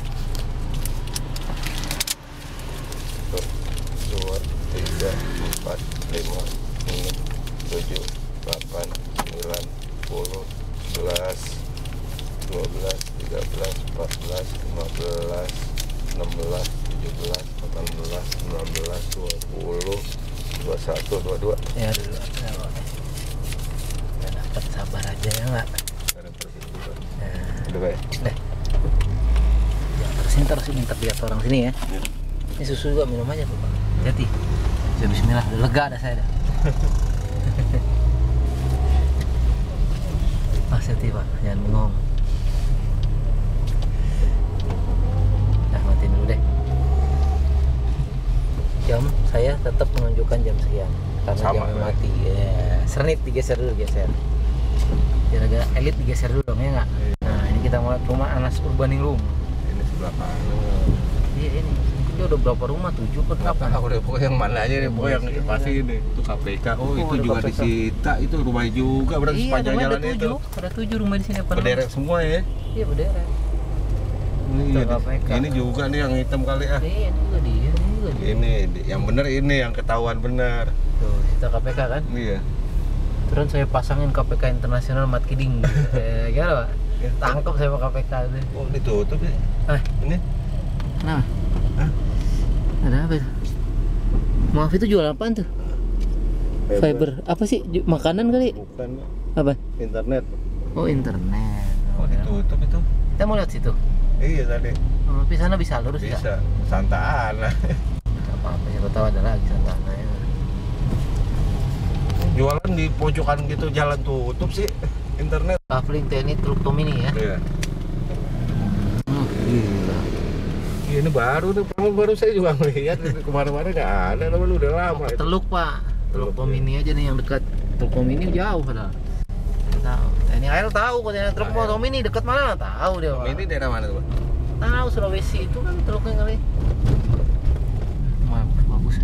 Satu, dua, tiga, empat, lima, enam, tujuh, delapan, sembilan, sepuluh, sebelas, dua belas, tiga belas, empat belas, lima belas, enam belas, tujuh belas, delapan belas, sembilan belas, dua puluh, dua puluh satu, dua puluh dua. Ya dulu. Udah dapat, sabar aja ya enggak? Ada persis juga. Nah, Udah baik. deh. Ya, terus ini terus minta lihat orang sini ya. Ini susu juga minum aja tuh Pak. Hati. Ya bismillah, udah lega dah saya dah. Mas hati Pak, jangan bengong. Nah, matiin dulu deh. Jam saya tetap menunjukkan jam sekian karena Sama, jamnya ya. mati. Ya, sernit digeser dulu, geser. Biar agak elit digeser dulu dong ya nggak? Nah, ini kita mau lihat rumah Anas Urbaning Room. Ini sebelah kanan. Iya ini. Dia udah berapa rumah? Tujuh ke Nggak delapan? tahu deh, pokoknya yang mana aja deh, pokoknya yang Mungkin, pasti ya. ini. Itu K P K, oh, Oh, itu ada juga K P K. disita, itu rumahnya juga berarti Iya, sepanjang rumahnya jalan ada itu. tujuh. Ada tujuh rumah di sini apa? Berderet semua ya. Iya berderet. Ini, Itu iya, K P K. ini juga nih yang hitam kali ah. Iya, ini juga dia, ini juga dia. Ini yang bener ini yang ketahuan bener. Tuh, kita K P K kan? Iya. Terus saya pasangin K P K internasional Mat Kiding. Eh, gimana, Pak? Ya. Tangkap saya K P K itu. Oh, ditutup ya. Eh, Ini. kenapa? Hah? Ada apa itu? Maaf, itu jual apaan tuh? Fiber. Apa sih? Ju- Makanan kali? Bukan, Pak. Apa? Internet. Oh, internet. Oh, ditutup itu. Kita mau lihat situ. Iya tadi. Oh, di sana bisa lurus nggak? Bisa. Santa Ana. Nggak apa-apa, siapa tahu ada lagi Santana ya. Jualan di pojokan gitu jalan tutup sih internet. Kafling teknik truk Tomini ya. Iya. Hmm, gila. Iya, ini baru tuh, baru saya juga melihat kemarin-kemarin nggak ada, tapi udah lama itu. Teluk Pak, Teluk Teluk, Tomini aja nih yang dekat. Teluk Tomini jauh padahal. Tahu. Ini Ael tahu kok yang Teluk Ael. Tomini dekat mana? Tahu dia. Pak. Ini daerah mana tuh, Pak? Tahu Sulawesi itu kan teluknya kali. Wah, bagus.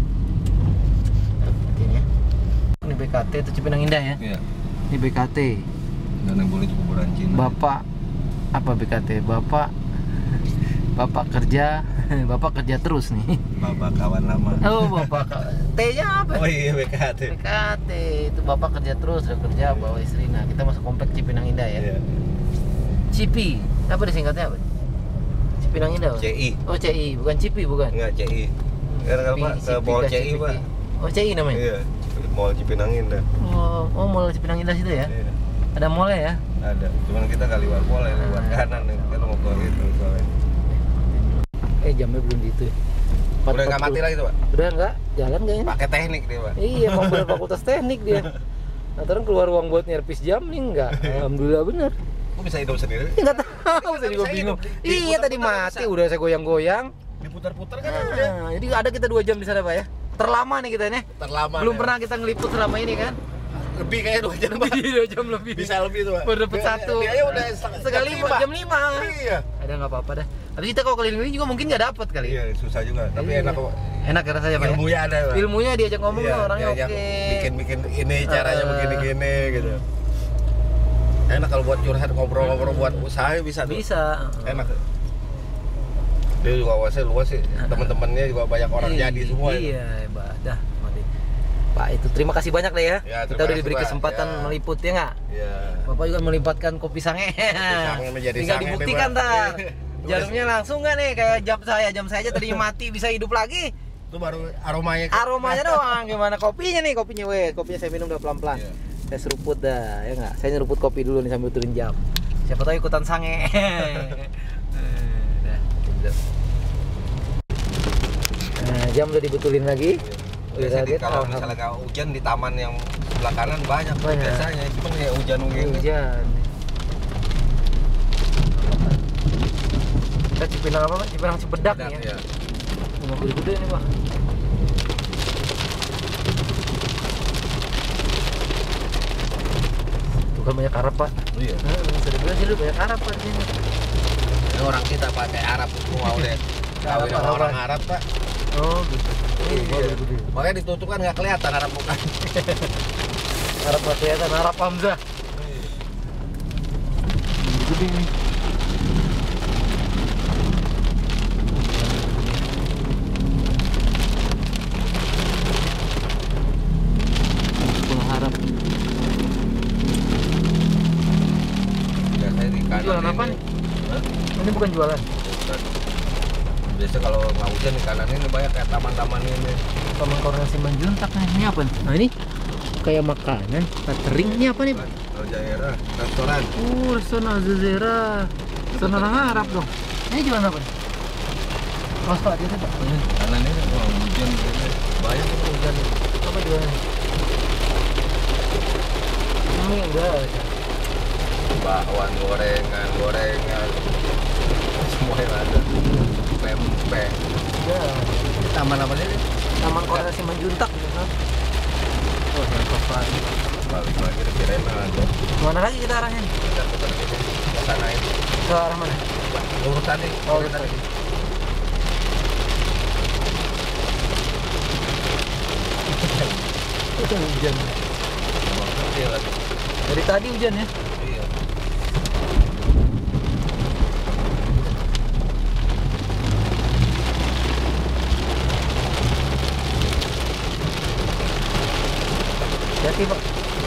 Lihatin ya. Ini B K T itu Cipinang Indah ya. Iya. Ini B K T. Dan yang boleh kuburan Cina. Bapak apa B K T? Bapak Bapak kerja, Bapak kerja terus nih. Bapak kawan lama. Oh, Bapak T-nya apa? Oh iya, B K T. B K T itu Bapak kerja terus, udah kerja bawa istri. Nah, kita masuk komplek Cipinang Indah ya. Iya. Cipi. Apa disingkatnya apa? Cipinang Indah. Pak? C I. Oh, C I, bukan Cipi bukan. Enggak, C I. Kan kalau Pak ke Cipi Mall kah, C I, Cipi? Pak. Oh, C I namanya. Iya, Mall Cipinang Indah. Oh, oh Mall Cipinang Indah situ ya. Iya. Ada mall ya? Ada. Cuman kita kali lewat mall ya, lewat Ah. kanan nih. Kita mau ke itu soalnya. Eh, jamnya belum gitu. Udah nggak mati lagi tuh, Pak. Udah enggak? Jalan kayaknya. Pakai teknik dia, Pak. Iya, mau bener fakultas teknik dia. Nah, terus keluar uang buat nyerpis jam nih enggak? Alhamdulillah bener. Kok bisa hidup sendiri? Enggak tahu, saya juga Bisa bingung. hidup, di- Iya, tadi diputar-putar mati, bisa. udah saya goyang-goyang. Diputar-putar kan udah. Nah, jadi ada kita dua jam di sana, Pak ya. Terlama nih kita nih. Terlama. Belum ya. pernah kita ngeliput selama ini kan? Lebih kayak dua jam, Pak. Lebih dua jam lebih. Bisa lebih tuh, Pak. Baru dapet Dia- satu. Dia aja udah setengah- Sekali jam lima. jam lima. Iya. Ada nggak apa-apa dah. Tapi kita kalau keliling-keliling juga mungkin nggak dapat kali. Iya, susah juga. Tapi Iya. enak kok. Enak ya rasanya, Pak ya? Ilmunya ada, Pak. Ilmunya diajak ngomong Iya, tuh orangnya diajak oke. bikin-bikin ini caranya Eh. begini-gini gitu. Enak kalau buat curhat ngobrol-ngobrol buat usaha bisa tuh. Bisa. Enak. Dia juga awasnya luas sih. Teman-temannya juga banyak orang Iya, jadi semua. itu. Iya, hebat. Dah, mati. Pak, itu terima kasih banyak deh ya. Ya, Kita terima udah diberi kasih, Pak. kesempatan Ya. meliput ya nggak? Iya. Bapak juga melimpatkan kopi sange. sange menjadi Tinggal sange nih, dibuktikan Pak. ntar. Iya. Jarumnya langsung nggak nih kayak jam saya, jam saya aja tadinya mati bisa hidup lagi. Itu baru aromanya. Aromanya doang, gimana kopinya nih, kopinya weh, kopinya saya minum udah pelan-pelan. Iya. Saya seruput dah, ya nggak? Saya nyeruput kopi dulu nih sambil turun jam. Siapa tahu ikutan sange. Dah, gitu. Nah, jam udah dibetulin lagi. Udah Biasanya di- lihat, kalau alham- misalnya nggak hujan di taman yang sebelah kanan banyak, Banyak. biasanya cuma ya hujan begini. hujan. Kita Cipinang apa, Pak? Cipinang Cibedak nih ya. Ya. Rumah gede-gede nih, Pak. Tuh kan banyak Arab, Pak. Iya. Nah, sudah bilang sih lu banyak Arab, Pak, di sini. Ini orang kita pakai Arab semua udah. Kawin sama Arab-Araban. orang Arab, Pak. Oh, gitu. Iya. Makanya ditutup kan nggak kelihatan Arab bukan. Arab Pak kelihatan, Arab Hamzah. Gede nih. Pulau Arab. Biasanya di kanan Jualan ini. apa nih? Hah? Ini bukan jualan. Bukan. Biasa kalau nggak hujan di kanan ini banyak kayak taman-taman ini. Taman Koordinasi Manjuntak nih. Ini apa nih? Nah, ini kayak makanan, catering. Ini apa nih, Pak? Al Jazeera, restoran. Oh, restoran Al Jazeera. Restoran orang Arab dong. Ini jualan apa nih? Oh, Pak, dia Pak. Ini kanan ini wah, hujan ini. Banyak itu hujan. Apa jualan? Ini enggak. Bakwan, gorengan, gorengan. Semua yang ada. Pempek. Enggak. Taman apa ini? Taman Koordinasi Manjuntak gitu kan. Oh, yang kosong. Balik lagi ke Kirena ada. Mana lagi kita arahnya nih? Kita putar gini. Ke sana itu. Ke arah mana? Urutan nih. Oh, urutan urutan. ini. Hujan. Emang gede lagi. Dari tadi hujan ya. Iya. Hati Pak.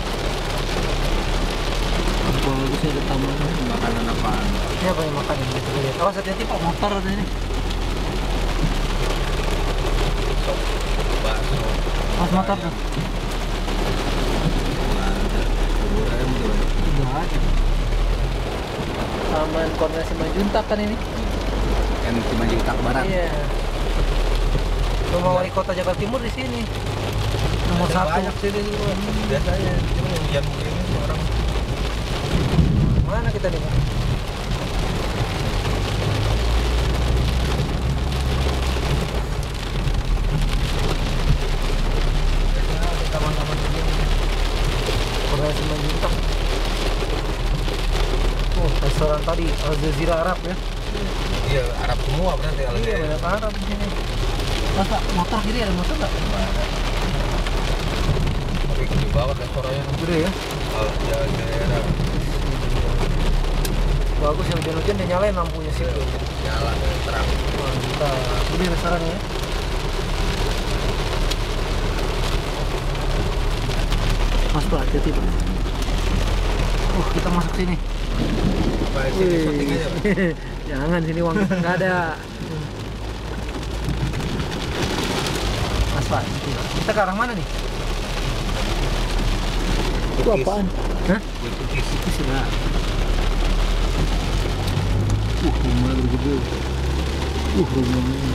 Bagusnya ada taman. Makanan apaan? Ini apa yang makan ini? Kita lihat. Awas hati-hati Pak, motor ada ini. Sop, bakso. Awas motor tuh. Bubur ayam tuh. Enggak ada. Taman Kornel Simanjuntak kan ini? Yang Simanjuntak Barat. Iya. Rumah wali kota Jakarta Timur di sini. Nomor Ada satu. banyak sih di luar. Biasanya cuma yang hujan begini orang. Mana kita nih Pak? Taman-taman begini. Kornel Simanjuntak. Oh, restoran tadi Al Jazeera Arab ya? Iya, Arab semua berarti kalau Iya, dia. banyak Arab di sini. Mas Pak, motor kiri ada motor nggak? Tapi di bawah restorannya Gede ya? Al Jazeera. Bagus ya, hujan-hujan dia nyalain lampunya sih. Nyala terang. Mantap. Gede restorannya ya? Mas Pak, hati-hati Pak. Uh, kita masuk sini. Pak, sini syuting aja, Pak. Jangan, sini uang nggak ada. Mas Pak, kita ke arah mana nih? Itu apaan? Hah? Kue putih. Itu sudah. Uh, rumah gede. Uh, rumahnya.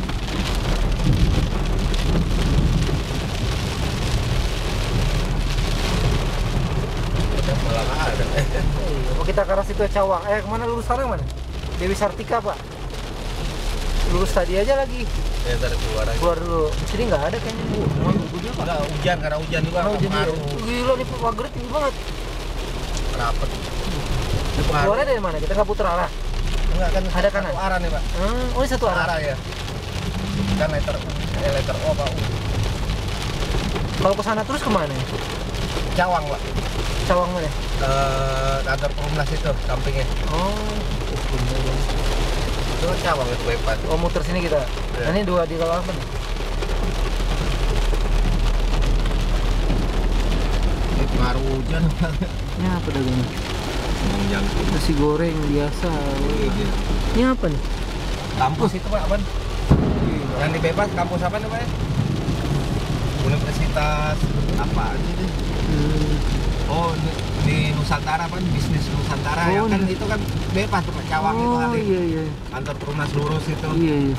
Ada malah nggak ada. Oh, kita ke arah situ Cawang. Eh, kemana lurus sana mana? Dewi Sartika Pak. Lurus tadi aja lagi. Ya ntar keluar aja. Keluar dulu. Sini nggak ada kayaknya. Uh, rumah gede Pak. Enggak hujan karena hujan juga. Oh, jadi ya. pengaruh. Gila nih Pak, pagar tinggi banget. Rapet. Keluarnya dari mana? Kita nggak putar arah. Enggak kan Ada kanan? satu arah nih, Pak. Hmm, oh ini satu arah. Arah ya. Kan letter U, eh, letter O Pak. U. Kalau ke sana terus kemana? Cawang, Pak. Cawang mana? Ke kantor Perumnas itu, sampingnya. Oh, uh, bener ya. Itu kan Cawang itu bypass. Oh, muter sini kita. Iya. Nah, ini dua di kalau apa nih? Ini pengaruh hujan. Ini apa dagangnya? Menjang. Nasi goreng biasa. Iya. Ini apa nih? Kampus itu, Pak, apaan? Yang di bebas kampus apa nih, Pak? Universitas apa aja deh. Hmm. Oh, di, di Nusantara kan bisnis Nusantara Oh, ya kan iya. itu kan bebas tuh Pak, Cawang itu Oh, kali. iya iya. Kantor Perumnas lurus itu. Iya iya.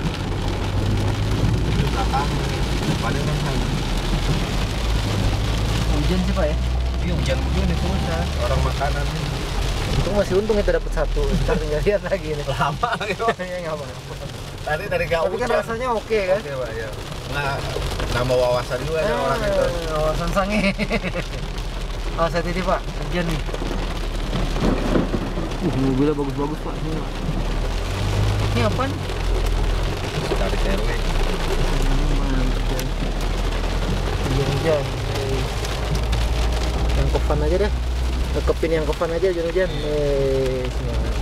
Di belakang depannya kan sana. Hujan sih Pak ya. Iya hujan hujan itu susah. Orang makanan ini. Untung masih untung kita dapat satu. Ntar tinggal lihat lagi nih. Lama gitu. Ya nggak apa-apa. Tadi dari gak Tapi kan hujan. rasanya oke kan? Oke Pak ya. Nah, nama wawasan juga ada orang itu. Ah, Wawasan sange. Oh, saya titip Pak, hujan nih. Uh, mobilnya bagus-bagus Pak. Ini, Pak. Ini apa nih? Dari R W. Hmm, mantap ya. Hujan-hujan. Yang kofan aja deh. Dekepin yang kofan aja hujan-hujan. Eh, semangat.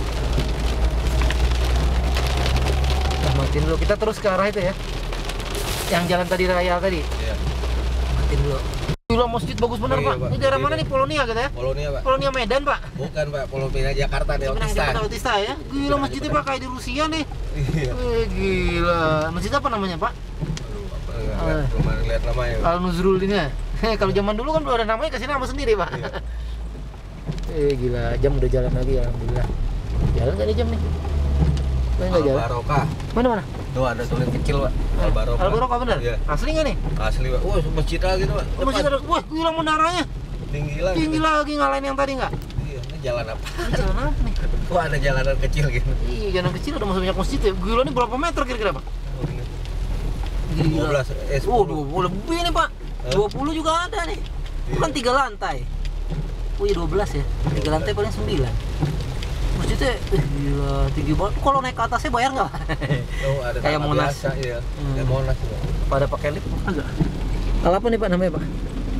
Nah, matiin dulu. Kita terus ke arah itu ya. Yang jalan tadi raya tadi. Iya. Matiin dulu. Gila masjid bagus bener Oh, iya, Pak. Pak. Ini daerah Iya, mana iya. nih? Polonia gitu ya? Polonia Pak. Polonia Medan Pak. Bukan Pak, Polonia Jakarta nih, Sebenarnya Otista. Jakarta Otista ya. Gila masjidnya Pak kayak di Rusia nih. Iya. Eh, gila. Masjid apa namanya Pak? Aduh, apa enggak Ah. lihat, belum ada lihat namanya. Pak. Al Nuzrul ini ya. Kalau zaman dulu kan belum ada namanya, kasih nama sendiri Pak. Iya. Eh gila, jam udah jalan lagi alhamdulillah. Jalan nggak nih jam nih? Mana nggak Al jalan? Barokah. Mana mana? Tuh ada tulis kecil Pak. Al Barokah. Al Barokah bener? Iya. Asli nggak nih? Asli Pak. Wah, masjid lagi tuh Pak. Oh, masjid ada, wah gila menaranya. Tinggi lagi. Tinggi lagi ngalahin yang tadi nggak? Iya, ini jalan apa? Ini jalan apa nih? Wah, ada jalanan kecil gitu. Iya jalan kecil udah masuk banyak masjid ya. Gila nih berapa meter kira-kira Pak? Oh, ini. Gila. dua belas eh Oh, sepuluh. dua puluh lebih nih Pak. Hah? dua puluh juga ada nih. Bukan Iya. tiga lantai. Oh iya dua belas ya. tiga lantai paling sembilan. Masjidnya eh, gila tinggi banget. Kalau naik ke atasnya bayar nggak? Oh, ada Kayak tangga Monas. biasa, iya. Hmm. Kayak Monas Pak. Pada pakai lift agak. Al apa nih Pak namanya Pak?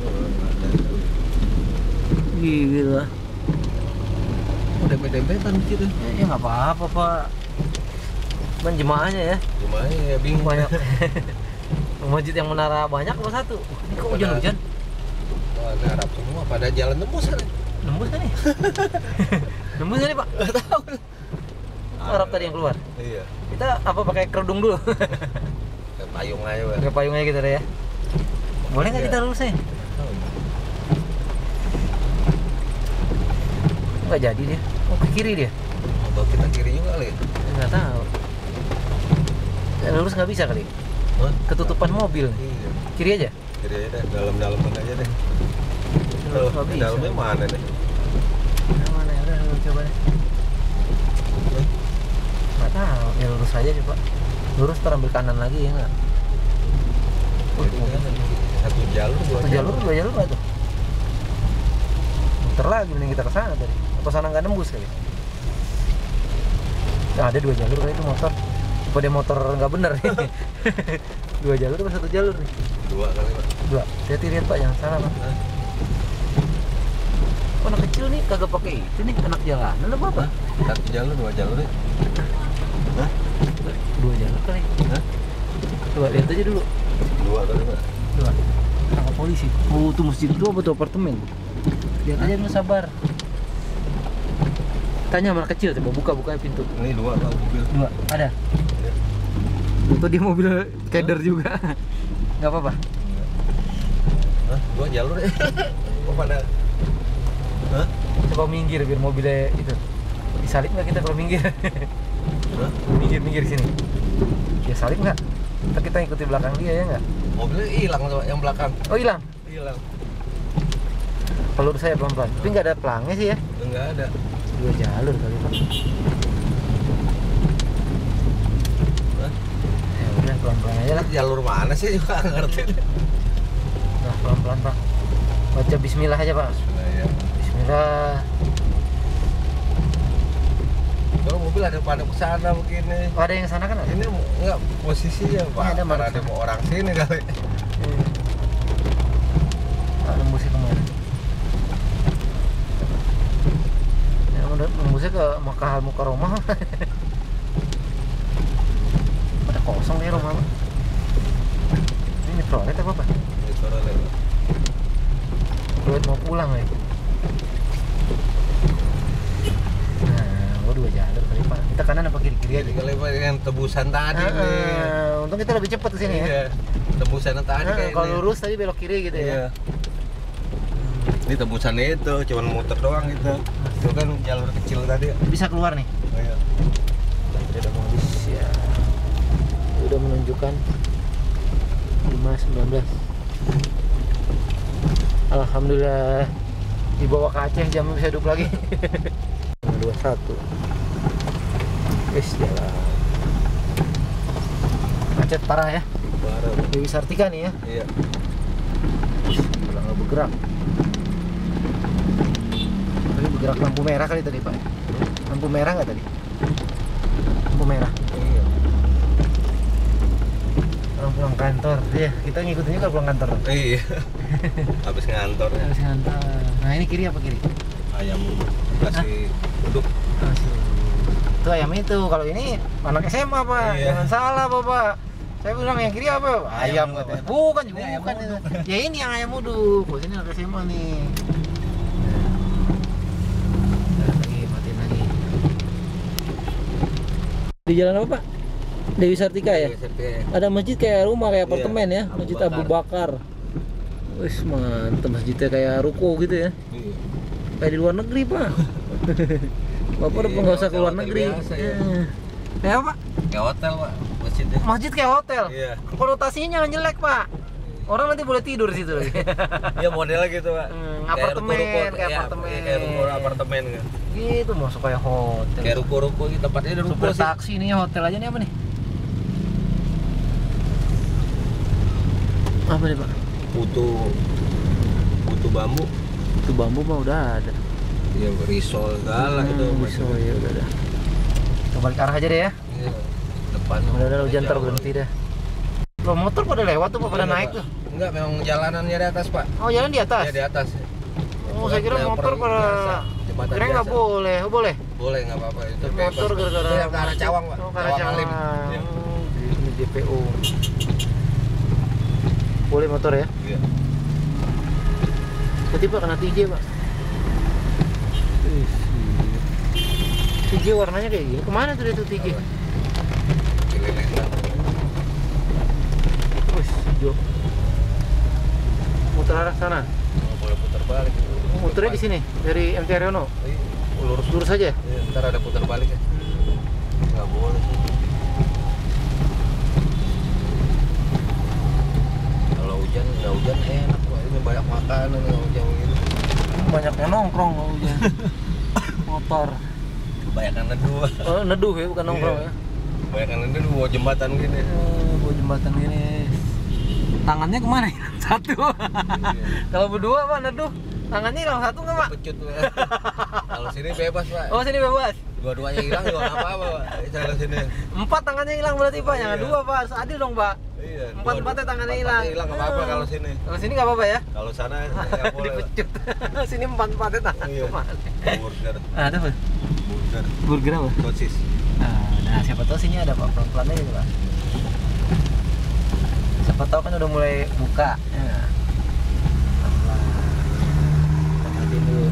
Gila. Udah dempet-dempetan gitu. Ya nggak apa-apa Pak. Cuman jemaahnya ya. Jemaahnya ya bingung. Banyak. Masjid yang menara banyak apa satu? Ini kok hujan-hujan? Oh, ada Arab semua pada jalan tembus kan? Nembus kan nih? Nembus kan nih Pak? Gak tahu. Arab tadi yang keluar. Iya. Kita apa pakai kerudung dulu? Kayak payung aja, Pak. Pakai payung aja gitu deh ya. Boleh nggak Iya. kita lurus nih? Nggak jadi dia. Oh ke kiri dia? Atau kita kiri juga kali? Nggak tahu. Ya, lurus nggak bisa kali. Hah? Ketutupan mobil. Iya. Kiri aja. Kiri aja deh, dalam-dalaman aja deh. Lurus Oh, nggak bisa. dalamnya mana nih? Nah, mana ya? Udah lu coba deh. Nggak tahu. Ya lurus aja coba. Lurus ntar ambil kanan lagi ya nggak? Jadi kan satu jalur, dua Satu jalur, dua jalur nggak tuh? Muter lagi mending kita ke sana tadi. Apa sana nggak nembus kali? Nah, ada dua jalur kali itu motor. Apa dia motor nggak bener nih? Dua jalur apa satu jalur nih? Dua kali, Pak. Dua. Hati-hati lihat Pak, jangan salah Pak. Hah? Oh, anak kecil nih kagak pakai itu nih anak jalanan apa apa? Satu jalur, dua jalur ya? Hah? Dua jalur kali. Hah? Coba lihat aja dulu. Dua kali, Pak. Coba. Tangkap polisi. Oh, tuh masjid itu apa tuh apartemen? Lihat aja dulu sabar. Tanya sama anak kecil, coba buka-buka pintu. Ini dua, Pak, mobil. Dua, ada. Itu dia mobil keder juga. Nggak apa-apa. Hah? Dua jalur ya? Kok pada? Hah? Coba minggir biar mobilnya itu. Disalip nggak kita kalau minggir? Hah? Minggir-minggir sini. Dia salip nggak? Ntar kita ikuti belakang dia ya nggak? Mobilnya hilang, Pak, yang belakang. Oh hilang. Hilang. Pelur saya pelan-pelan. Tapi nggak ada pelangnya sih ya. Enggak ada. Dua jalur kali Pak. Hah? Ya udah pelan-pelan aja lah. Jalur mana sih juga nggak ngerti. Nah pelan-pelan Pak. Baca Bismillah aja Pak. Nah, ya. Bismillah. Kalau mobil ada pada ke sana mungkin nih. Oh, ada yang sana kan ada? Ini enggak posisinya, Pak. ada Karena mana? ada mau orang sini kali. Hmm. Pak nembusnya kemana? Ya nembusnya ke Makkah Mukarramah. Pada kosong nih rumah Pak. Ini Mikrolet apa Pak? Ini suara lewat. Mikrolet mau pulang ya. Nah, gua dua jalur kali Pak. Kita kanan apa kiri-kiri aja? Jadi kali Pak yang tebusan tadi Ah, nih. ah, untung kita lebih cepat ke sini ya. Iya. Tebusan yang tadi Nah, kayak kalau ini. lurus tadi belok kiri gitu Iya. ya. Ini tebusannya itu, cuman muter doang gitu. Itu kan jalur kecil tadi. Bisa keluar nih. Oh, iya. Udah mau habis ya. Udah menunjukkan lima sembilan belas. Alhamdulillah dibawa ke Aceh jamnya bisa hidup lagi. lima dua satu. Wis jalan. Macet parah ya. Parah. Pak. Dewi Sartika nih ya. Iya. Udah nggak bergerak. Tadi bergerak lampu merah kali tadi Pak. Lampu merah nggak tadi? Lampu merah. Iya. Orang pulang kantor. Iya, kita ngikutinnya kalau pulang kantor. Iya. Habis ngantor ya. Harus ngantor. Nah ini kiri apa kiri? Ayam kasih duduk. Itu ayam itu. Kalau ini anak S M A Pak. Iya. Jangan salah Bapak. Saya bilang yang kiri apa? Ayam, Ayam katanya. apa? Bukan, Ini ayam bukan. uduk. Ya ini yang ayam uduk. Oh, ini anak S M A nih. Nah, lagi matiin lagi. Di jalan apa Pak? Dewi Sartika ya? Ada masjid kayak rumah, kayak Iya, apartemen ya? Abu Masjid Bakar. Abu Bakar. Wih mantap, masjidnya kayak ruko gitu ya? Iya. Kayak di luar negeri Pak. Bapak udah Iya, nggak usah ke luar hotel negeri. biasa, ya. Eh. Kayak apa? Kayak hotel, Pak, masjidnya. Masjid kayak hotel. Iya. Konotasinya jangan jelek Pak. Orang nanti boleh tidur di situ lagi. Iya, modelnya gitu, Pak. Hmm, Kayak apartemen, ruko-ruko, kayak iya, apartemen. Kayak ruko apartemen kan. Gitu masuk kayak hotel. Kayak ruko-ruko gitu, tempatnya ada ruko Super sih. taksi nih hotel aja nih apa nih? Apa nih Pak? Putu putu bambu. Itu bambu mah udah ada. Iya, risol segala gitu. Hmm, bisa ya udah ada. Kita balik arah aja deh ya. Iya. Depan. Udah ada hujan Jauh ntar berhenti dah. Lo motor pada lewat tuh Pak, pada Iya, naik Pak. tuh. Enggak, memang jalanannya di atas, Pak. Oh, jalan di atas? Ya, di atas. Oh, saya kira Yang motor per- pada biasa, jembatan kira nggak biasa. boleh. Oh, boleh? Boleh, nggak apa-apa. Itu Motor bebas. gara-gara Itu yang ke arah Cawang, Pak. Oh, ke arah Cawang Halim. Cawang. Iya. Oh, ini D P O. Boleh motor ya? Iya. Berarti Pak kena T J, Pak. T J warnanya kayak gini. Kemana tuh dia tuh T J? Keliling. Wih, hijau. Muter arah sana. Nggak boleh putar balik. Oh, muternya di sini dari M T Haryono. Iya, lurus Lurus saja. Iya, ntar ada putar balik ya. Nggak boleh sih. Kalau hujan, nggak hujan enak, Pak. Ini banyak makanan nggak hujan gitu. Banyaknya nongkrong kalau hujan. Motor. Kebanyakan neduh. Oh, neduh ya, bukan nongkrong Iya. ya. Kebanyakan neduh bawa jembatan gini. Oh, bawa jembatan gini. Tangannya kemana ya? Satu. Kalau berdua Pak neduh, tangannya hilang satu nggak Pak? Pecut, Pak. Kalau sini bebas, Pak. Oh, sini bebas. Dua-duanya hilang juga nggak apa-apa, Pak. Cara sini. Empat tangannya hilang berarti Pak, jangan Iya. dua Pak, harus adil dong Pak. Iya. Empat empatnya tangannya hilang. Hilang nggak apa-apa kalau sini. Kalau sini nggak apa-apa ya? Kalau sana nggak boleh, Pak. Dipecut. Sini empat empatnya tangan Iya. kemana? Burger, Ada Pak? burger, Burger apa? sosis. Nah, siapa tahu sini ada Pak pelan-pelannya gitu Pak. Siapa tahu kan udah mulai buka. Ya. Pelan-pelan. Hati-hati dulu.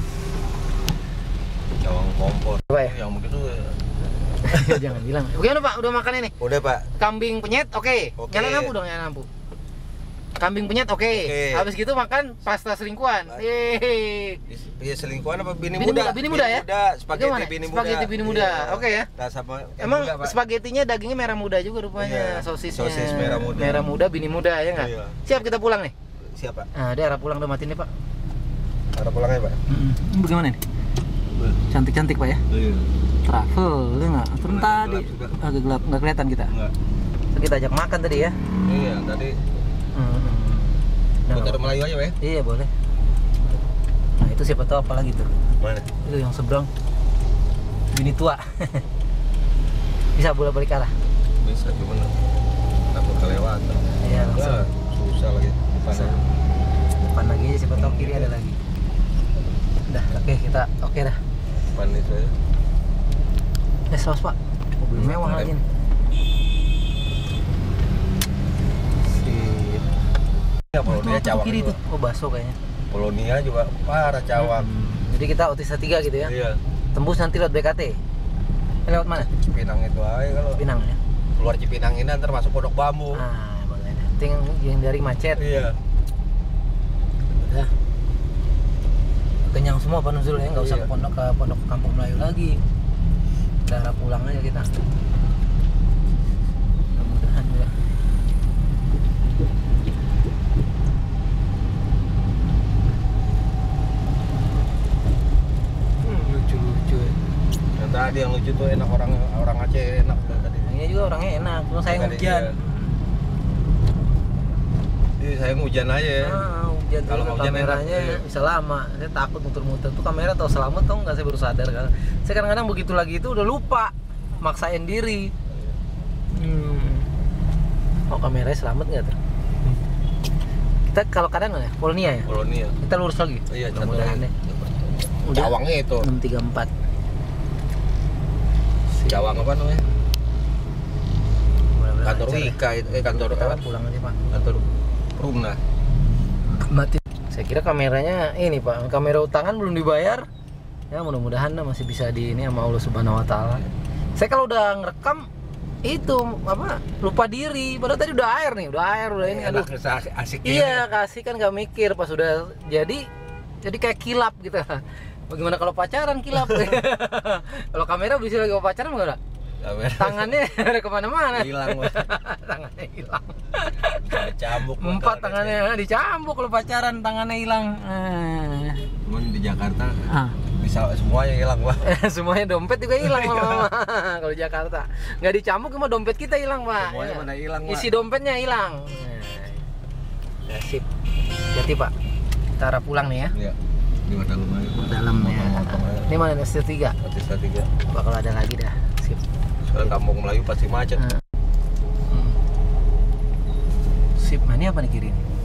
Cawang kompor. Apa ya? Yang begitu. Jangan bilang. Bagaimana Pak? Udah makan ini? Udah, Pak. Kambing penyet, oke. Oke. Nyalain lampu dong, nyalain lampu. Kambing penyet, oke. Oke. Habis gitu makan pasta selingkuhan. Yeay. Iya, selingkuhan apa bini, Bini muda? muda, bini muda ya? Spaghetti Gimana? bini muda. Spaghetti bini muda. Iya. Oke ya. Nah, sama yang Emang muda, Pak. spaghettinya dagingnya merah muda juga rupanya, Iya, sosisnya. sosis merah muda. Merah muda, bini muda ya nggak? Iya. Siap kita pulang nih. Siapa? Nah, dia arah pulang udah matiin nih Pak. Arah pulangnya, Pak. Ini bagaimana nih? Cantik-cantik Pak ya? Iya. Travel, ya nggak? Turun Agak tadi gelap juga. agak gelap, nggak kelihatan kita. Enggak. Terus kita ajak makan tadi ya. Iya, tadi Hmm. Nah, motor Melayu aja, Pak. iya boleh. Nah itu siapa tahu apa lagi tuh? Mana? Itu yang seberang bini tua. Bisa boleh balik arah. Bisa gimana? Takut kelewatan. Iya langsung. Ya, susah lagi. Depan aja. Depan lagi aja, siapa tahu kiri ada lagi. Udah, oke kita oke dah. Depan itu ya. Eh saus Pak, mobil mewah lagi nih. Sip. Ya, Itu Polonia apa tuh Cawang kiri juga. tuh? Oh bakso kayaknya. Polonia juga parah Cawang. Hmm. Jadi kita Otista tiga gitu ya. Iya. Tembus nanti lewat B K T. Eh, lewat mana? Cipinang itu aja kalau Pinang ya. keluar Cipinang ini ntar masuk Pondok Bambu. Ah, boleh. Nanti yang, yang dari macet. Iya. Udah. Kenyang semua Pak Nuzul ya, nggak usah Iya. ke pondok ke pondok Kampung Melayu lagi. Udah arah pulang aja kita. Mudah-mudahan ya. Hmm, lucu-lucu ya. Yang tadi yang lucu tuh enak orang orang Aceh enak tuh tadi. Ini juga orangnya enak, cuma saya Tadi hujan. dia. Jadi saya hujan aja ya. Ah, hujan Kalau kalau hujan kameranya enak, iya. bisa lama. Saya takut muter-muter tuh kamera tahu selamat tau nggak, saya baru sadar kan. Saya kadang-kadang begitu lagi itu udah lupa maksain diri. Hmm. Oh kameranya selamat nggak tuh? Kita kalau kadang ya Polonia ya. Polonia. Kita lurus lagi. Iya, satu Mudah-mudahan lagi. deh. Udah. Cawangnya itu. enam tiga empat. Cawang apa namanya? Mudah-mudahan Kantor lancar ya. Wika itu, eh kantor Kita apa? pulang aja Pak. Kantor Perumna. Mati. Saya kira kameranya ini Pak, kamera utangan belum dibayar. Ya mudah-mudahan lah masih bisa di ini sama Allah Subhanahu Wa Taala. Saya kalau udah ngerekam itu apa lupa diri, padahal tadi udah air nih, udah air udah ini. Aduh. Enak, asik, asik Iya kasih kan nggak mikir pas udah jadi jadi kayak kilap gitu. Bagaimana kalau pacaran kilap? Kalau kamera bisa lagi pacaran nggak ada? Kamera. Tangannya ada kemana-mana. Hilang, Mas. Tangannya hilang. Dicambuk. Empat tangannya dicambuk kalau pacaran tangannya hilang. Ah. Cuman di Jakarta Ah. bisa semuanya hilang, Pak. Semuanya dompet juga hilang Mama. Kalau Jakarta nggak dicambuk cuma dompet kita hilang Pak. Semuanya Ya. mana hilang, Pak. Isi dompetnya hilang. Nah, ya, sip. Jadi Pak, kita arah pulang nih ya. Iya. Di dalam aja, Pak. Dalam ya. Motong-motong aja. Ini mana S T tiga? Otista tiga. Bakal ada lagi dah. Sip. Sekarang Kampung Melayu pasti macet. Nah. Hmm. Sip. Nah, ini apa nih kiri?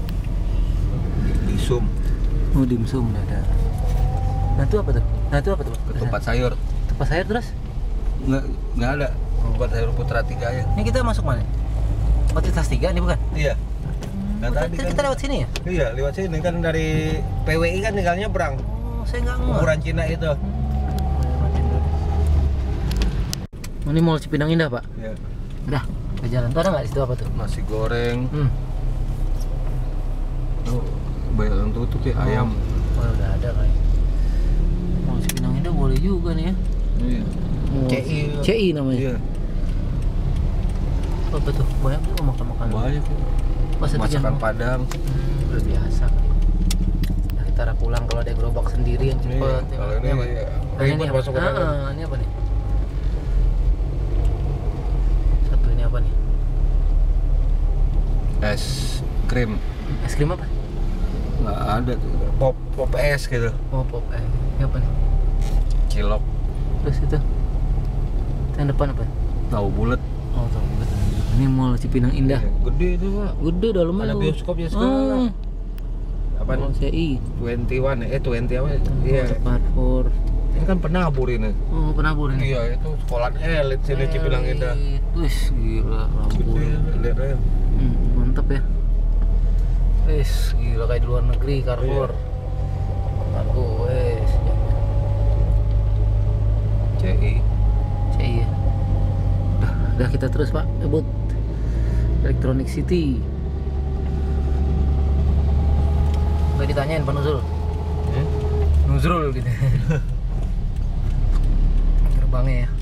sum. Oh, dimsum ada. Nah itu apa tuh? Nah itu apa tuh? Ketupat sayur. Ketupat sayur terus? Nggak nggak ada. Ketupat sayur Putra Tiga ya. Ini kita masuk mana? Fasilitas tiga ini bukan? Iya. Nah, Oh, tadi kita, kan, kita lewat sini ya? Iya, lewat sini kan dari P W I kan tinggal nyebrang. Oh, saya nggak ngerti. Ukuran Cina itu. Oh, ini Mall Cipinang Indah, Pak. Iya. Udah, ke jalan. Tuh ada nggak di situ apa tuh? Nasi goreng. Hmm. Oh, banyak yang tutup ya, ayam. Oh, udah ada kali. Mall Cipinang Indah boleh juga nih ya. Iya. Mall C I. C I namanya. Iya. Apa tuh? Banyak juga makan-makan. Banyak. Masa Masakan Padang. Hmm, udah biasa. Nah, kita arah pulang kalau ada gerobak sendiri yang cepet. Iya, ya. kalau ini apa? ya, Nah, ribet apa? masuk ke dalam. Ah, ini apa nih? Satu ini apa nih? Es krim. Es krim apa? Nggak ada tuh. Pop pop es gitu. Oh, pop es. Ini apa nih? Cilok. Terus itu? Yang depan apa? Tahu bulat. Oh, tahu betul. Ini Mall Cipinang Indah. Iya, gede tuh, Pak. Gede dalamnya. Ada lu. bioskopnya segala. Hmm. Apa Mall nih? C I. dua puluh satu eh dua puluh apa? Iya. Tempat for. Ini kan penabur ini. Oh, penabur ini. Iya, itu sekolah elit sini Cipinang Indah. Wih, gila lampu. Gede, lihat aja. Hmm, mantep ya. Wih, gila kayak di luar negeri Carrefour. Aku, wih. C I. C I ya. Udah, udah kita terus Pak, ngebut Electronic City. Udah ditanyain Pak Nuzul. Hmm? Nuzul gitu. Gerbangnya ya.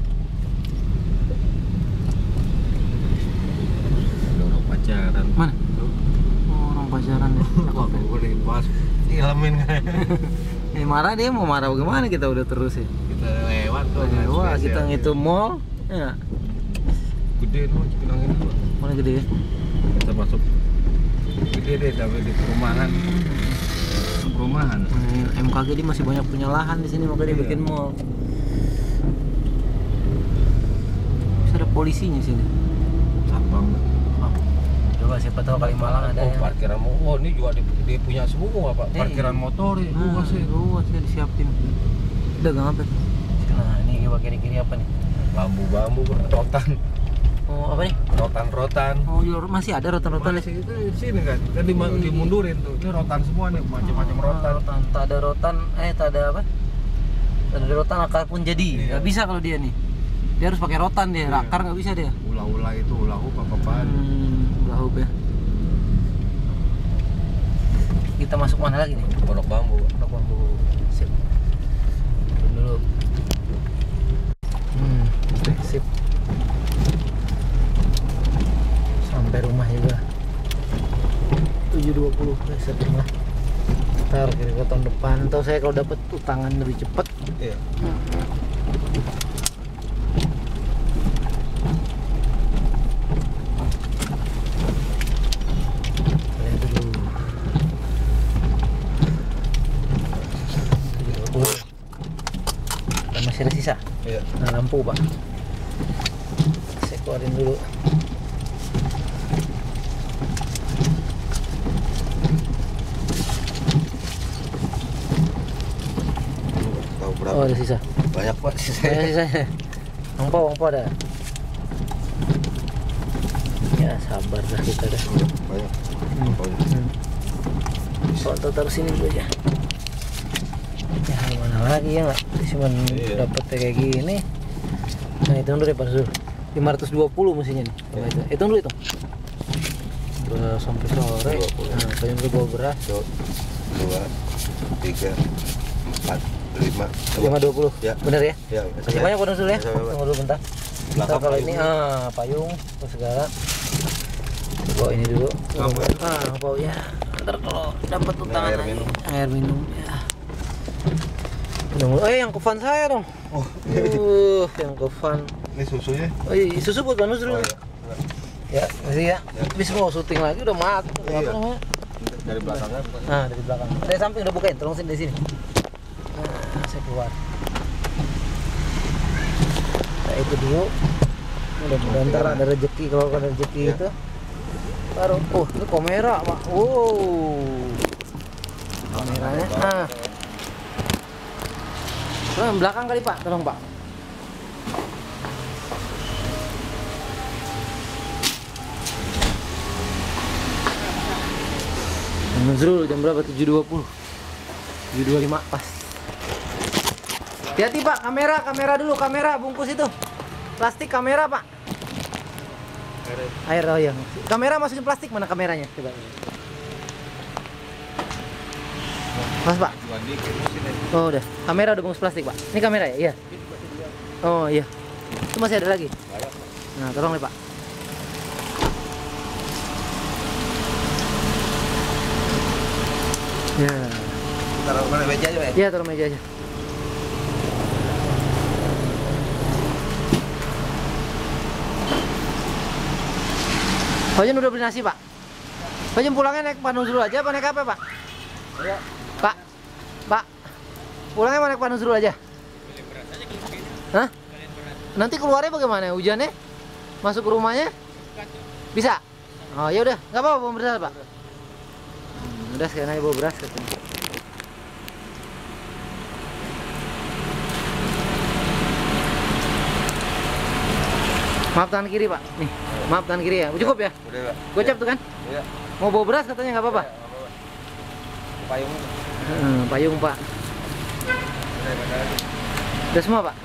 Ada orang pacaran. Mana? Oh, orang pacaran ya. Apa boleh pas filmin kan? Eh marah dia mau marah bagaimana, kita udah terus ya. Kita lewat tuh. Wah, kita spesial. ngitung mall. Ya. Gede tuh Cipinang Indah. Mana gede ya? Kita masuk. Gede deh, tapi di perumahan. Perumahan. Nah, M K G dia masih banyak punya lahan di sini, makanya dia Iya. bikin mall. Bisa ada polisinya sini. Sapang. Oh, coba siapa tahu Kalimalang ada Oh, yang parkiran motor. Oh, ini juga di, dia punya semua, Pak. Eh, Parkiran iya. motor ya. Nah, Luas sih. luas ya disiapin. Dagang apa? Nah, ini coba kiri-kiri apa nih? Bambu-bambu, rotan. Oh, apa nih? Rotan-rotan. Oh, jual- masih ada rotan-rotan Masih itu di sini kan. Kan di, dimundurin tuh. Ini rotan semua nih, macam-macam rotan. rotan. Tak ada rotan, eh tak ada apa? Tak ada rotan, akar pun jadi. Iya. Nggak bisa kalau dia nih. Dia harus pakai rotan dia, Iya. akar nggak bisa dia. Ulah-ulah itu, ulah-ulah apa-apaan. Hmm, lahub ya. Kita masuk mana lagi nih? Pondok bambu. Pondok bambu. Sip. Turun dulu. Hmm, sip. Sampai rumah juga. tujuh dua puluh set rumah. Ntar kira-kira tahun depan. Tahu saya kalau dapat utangan lebih cepat. Iya. Lihat dulu. tujuh dua puluh. Dan masih ada sisa. Iya. Nah, lampu Pak, saya keluarin dulu. Tahu berapa? Oh, ada sisa. Banyak, Pak. Ada sisa. Angpau, angpau ada. Ya sabar dah kita dah. Banyak. Hmm. Oh, Hmm. Foto taruh sini dulu ya. Ya gimana lagi ya nggak? Cuman Iya. dapetnya kayak gini. Nah hitung dulu ya Pak Zul. lima ratus dua puluh mestinya nih. Coba itu. Hitung dulu itu. Udah sampai sore. dua puluh. Nah, kalian beli bawa beras. Satu, dua, tiga, empat, lima, lima dua puluh. Ya. Bener ya? Ya, Masih banyak Pak Zul ya? Masih banyak. Tunggu dulu bentar. Bentar Belakang kalau payung. ini ah payung apa segala. Bawa ini dulu. Apa? Ah, bawa ya. Ntar kalau dapat utangan air lagi. minum. Air minum ya. Minum. Eh yang kefan saya dong. Oh, Uh, yang kefan. ini susunya. Oh iya, susu buat Bang Nuzul. Oh, nih. iya. Ya, masih ya. Habis mau syuting lagi udah mat. Apa Iya. namanya? Dari belakangnya. Nah, dari belakang. Dari samping udah bukain, tolong sini dari sini. Nah, saya keluar. Nah, itu dulu. Mudah-mudahan ntar ada rezeki, kalau ada rezeki Iya. itu. Baru, oh, ini kamera, Pak. Wow. kameranya. Nah, tolong belakang kali Pak, tolong Pak. Nuzrul jam berapa? tujuh dua puluh, tujuh dua puluh lima pas. Hati-hati Pak, kamera, kamera dulu, kamera bungkus itu. Plastik kamera Pak. Air, oh ya. Kamera masukin plastik, mana kameranya? Coba. Mas Pak. Oh udah, kamera udah bungkus plastik Pak. Ini kamera ya? Iya. Oh iya. Itu masih ada lagi? Nah tolong nih Pak. Ya. Taruh mana meja aja ya? Iya taruh meja aja. Pak Jun udah beli nasi Pak. Pak Jun pulangnya naik Panus dulu aja apa naik apa Pak? Ya. Pak, Pak, pulangnya mau naik Panus dulu aja. Hah? Nanti keluarnya bagaimana? Hujannya? Masuk ke rumahnya? Bisa? Oh ya udah, nggak apa-apa bawa beras Pak. Hmm, udah sekarang aja bawa beras katanya. Maaf tangan kiri Pak, nih. Maaf tangan kiri ya, cukup ya? Udah Pak. Gocap tuh kan? Iya. Mau bawa beras katanya nggak apa-apa? Payung. Hmm, payung Pak. Udah semua Pak?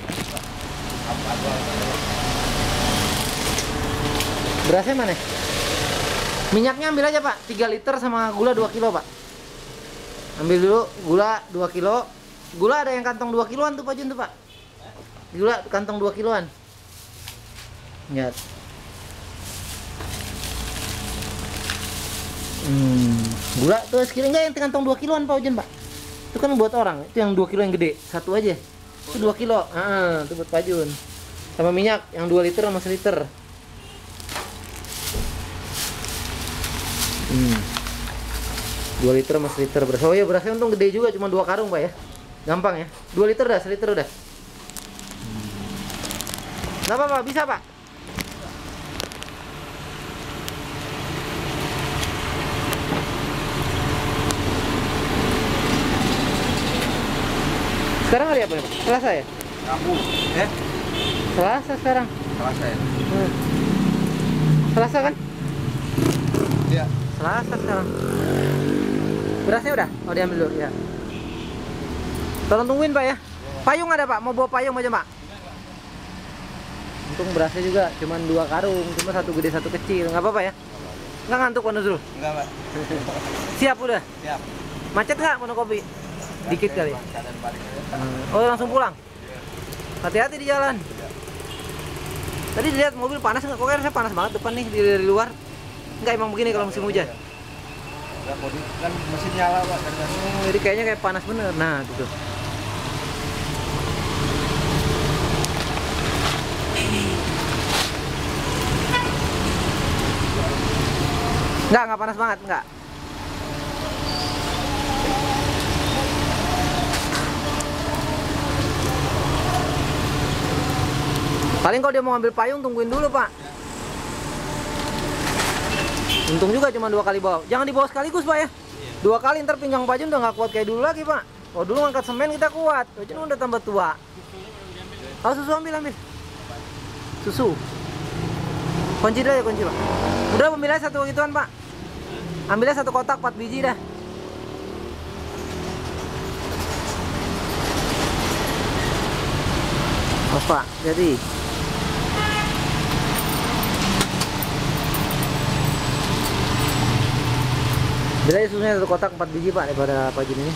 Berasnya mana? Minyaknya ambil aja Pak, tiga liter sama gula dua kilo Pak. Ambil dulu gula dua kilo. Gula ada yang kantong dua kiloan tuh Pak Jun tuh Pak. Gula kantong dua kiloan. Lihat. Hmm, gula tuh sekilo enggak yang kantong dua kiloan Pak Ujen Pak. Itu kan buat orang, itu yang dua kilo yang gede, satu aja. Itu dua kilo. Heeh, itu buat Pak Jun. Sama minyak yang dua liter sama seliter. Hmm. dua liter sama seliter beras. Oh iya, berasnya untung gede juga, cuma dua karung Pak ya. Gampang ya. dua liter dah, seliter udah. Enggak apa-apa, bisa Pak. Sekarang hari apa nih Pak? Selasa ya? Rabu. Eh? Selasa sekarang. Selasa ya? Hmm. Selasa kan? Iya. Selasa sekarang. Berasnya udah? Oh diambil dulu ya. Tolong tungguin Pak ya. Payung ada Pak? Mau bawa payung aja Pak? Untung berasnya juga cuman dua karung, cuma satu gede satu kecil. Nggak apa-apa ya? Nggak ngantuk Pak Nuzrul? Enggak Pak. Siap udah? Siap. Macet nggak Monokopi? Dikit kali. Hmm. Oh langsung pulang? Hati-hati di jalan. Tadi dilihat mobil panas nggak? Kok kayaknya panas banget depan nih dari luar. Enggak emang begini kalau musim hujan. Kan mesin nyala Pak. Oh, jadi kayaknya kayak panas bener. Nah gitu. Enggak, enggak panas banget, enggak. Paling kalau dia mau ambil payung tungguin dulu Pak. Untung juga cuma dua kali bawa. Jangan dibawa sekaligus Pak ya. Dua kali ntar pinggang Pak Jun udah nggak kuat kayak dulu lagi Pak. Oh dulu ngangkat semen kita kuat. Pak Jun udah tambah tua. Oh susu ambil ambil. Susu. Kunci dulu ya kunci Pak. Udah ambilnya satu gituan Pak. Ambilnya satu kotak empat biji dah. Oh Pak, jadi bila susunya satu kotak empat biji Pak daripada Pak Jun ini.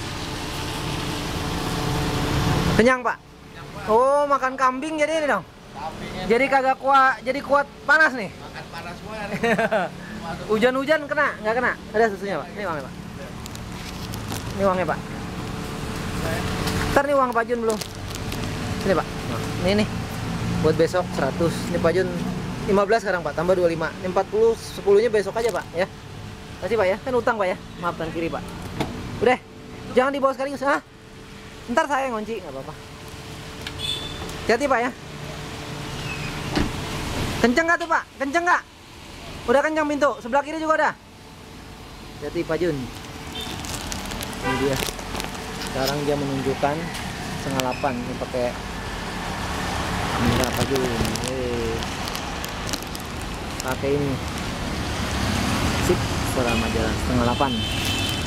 Kenyang Pak? Oh makan kambing jadi ini dong? Jadi kagak kuat, jadi kuat panas nih? Makan panas semua. Hujan-hujan kena? Nggak kena? Ada susunya Pak? Ini uangnya Pak. Ini uangnya Pak. Ntar nih uang Pak Jun belum? Ini Pak. Ini nih. Buat besok seratus. Ini Pak Jun lima belas sekarang Pak, tambah dua puluh lima. Ini empat puluh, sepuluh-nya besok aja Pak ya. Kasih Pak ya, kan utang Pak ya. Maaf tangan kiri Pak. Udah, jangan dibawa sekaligus ah. Ntar saya ngunci, nggak apa-apa. Hati-hati Pak ya. Kenceng nggak tuh Pak? Kenceng nggak? Udah kenceng pintu, sebelah kiri juga udah. Hati-hati Pak Jun. Ini dia. Sekarang dia menunjukkan setengah delapan. Ini pakai kamera apa dulu? Eh, pakai ini. Sip, selama jalan setengah delapan.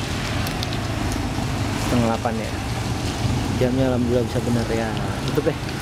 Setengah delapan ya. Jamnya alhamdulillah bisa benar ya. Tutup deh.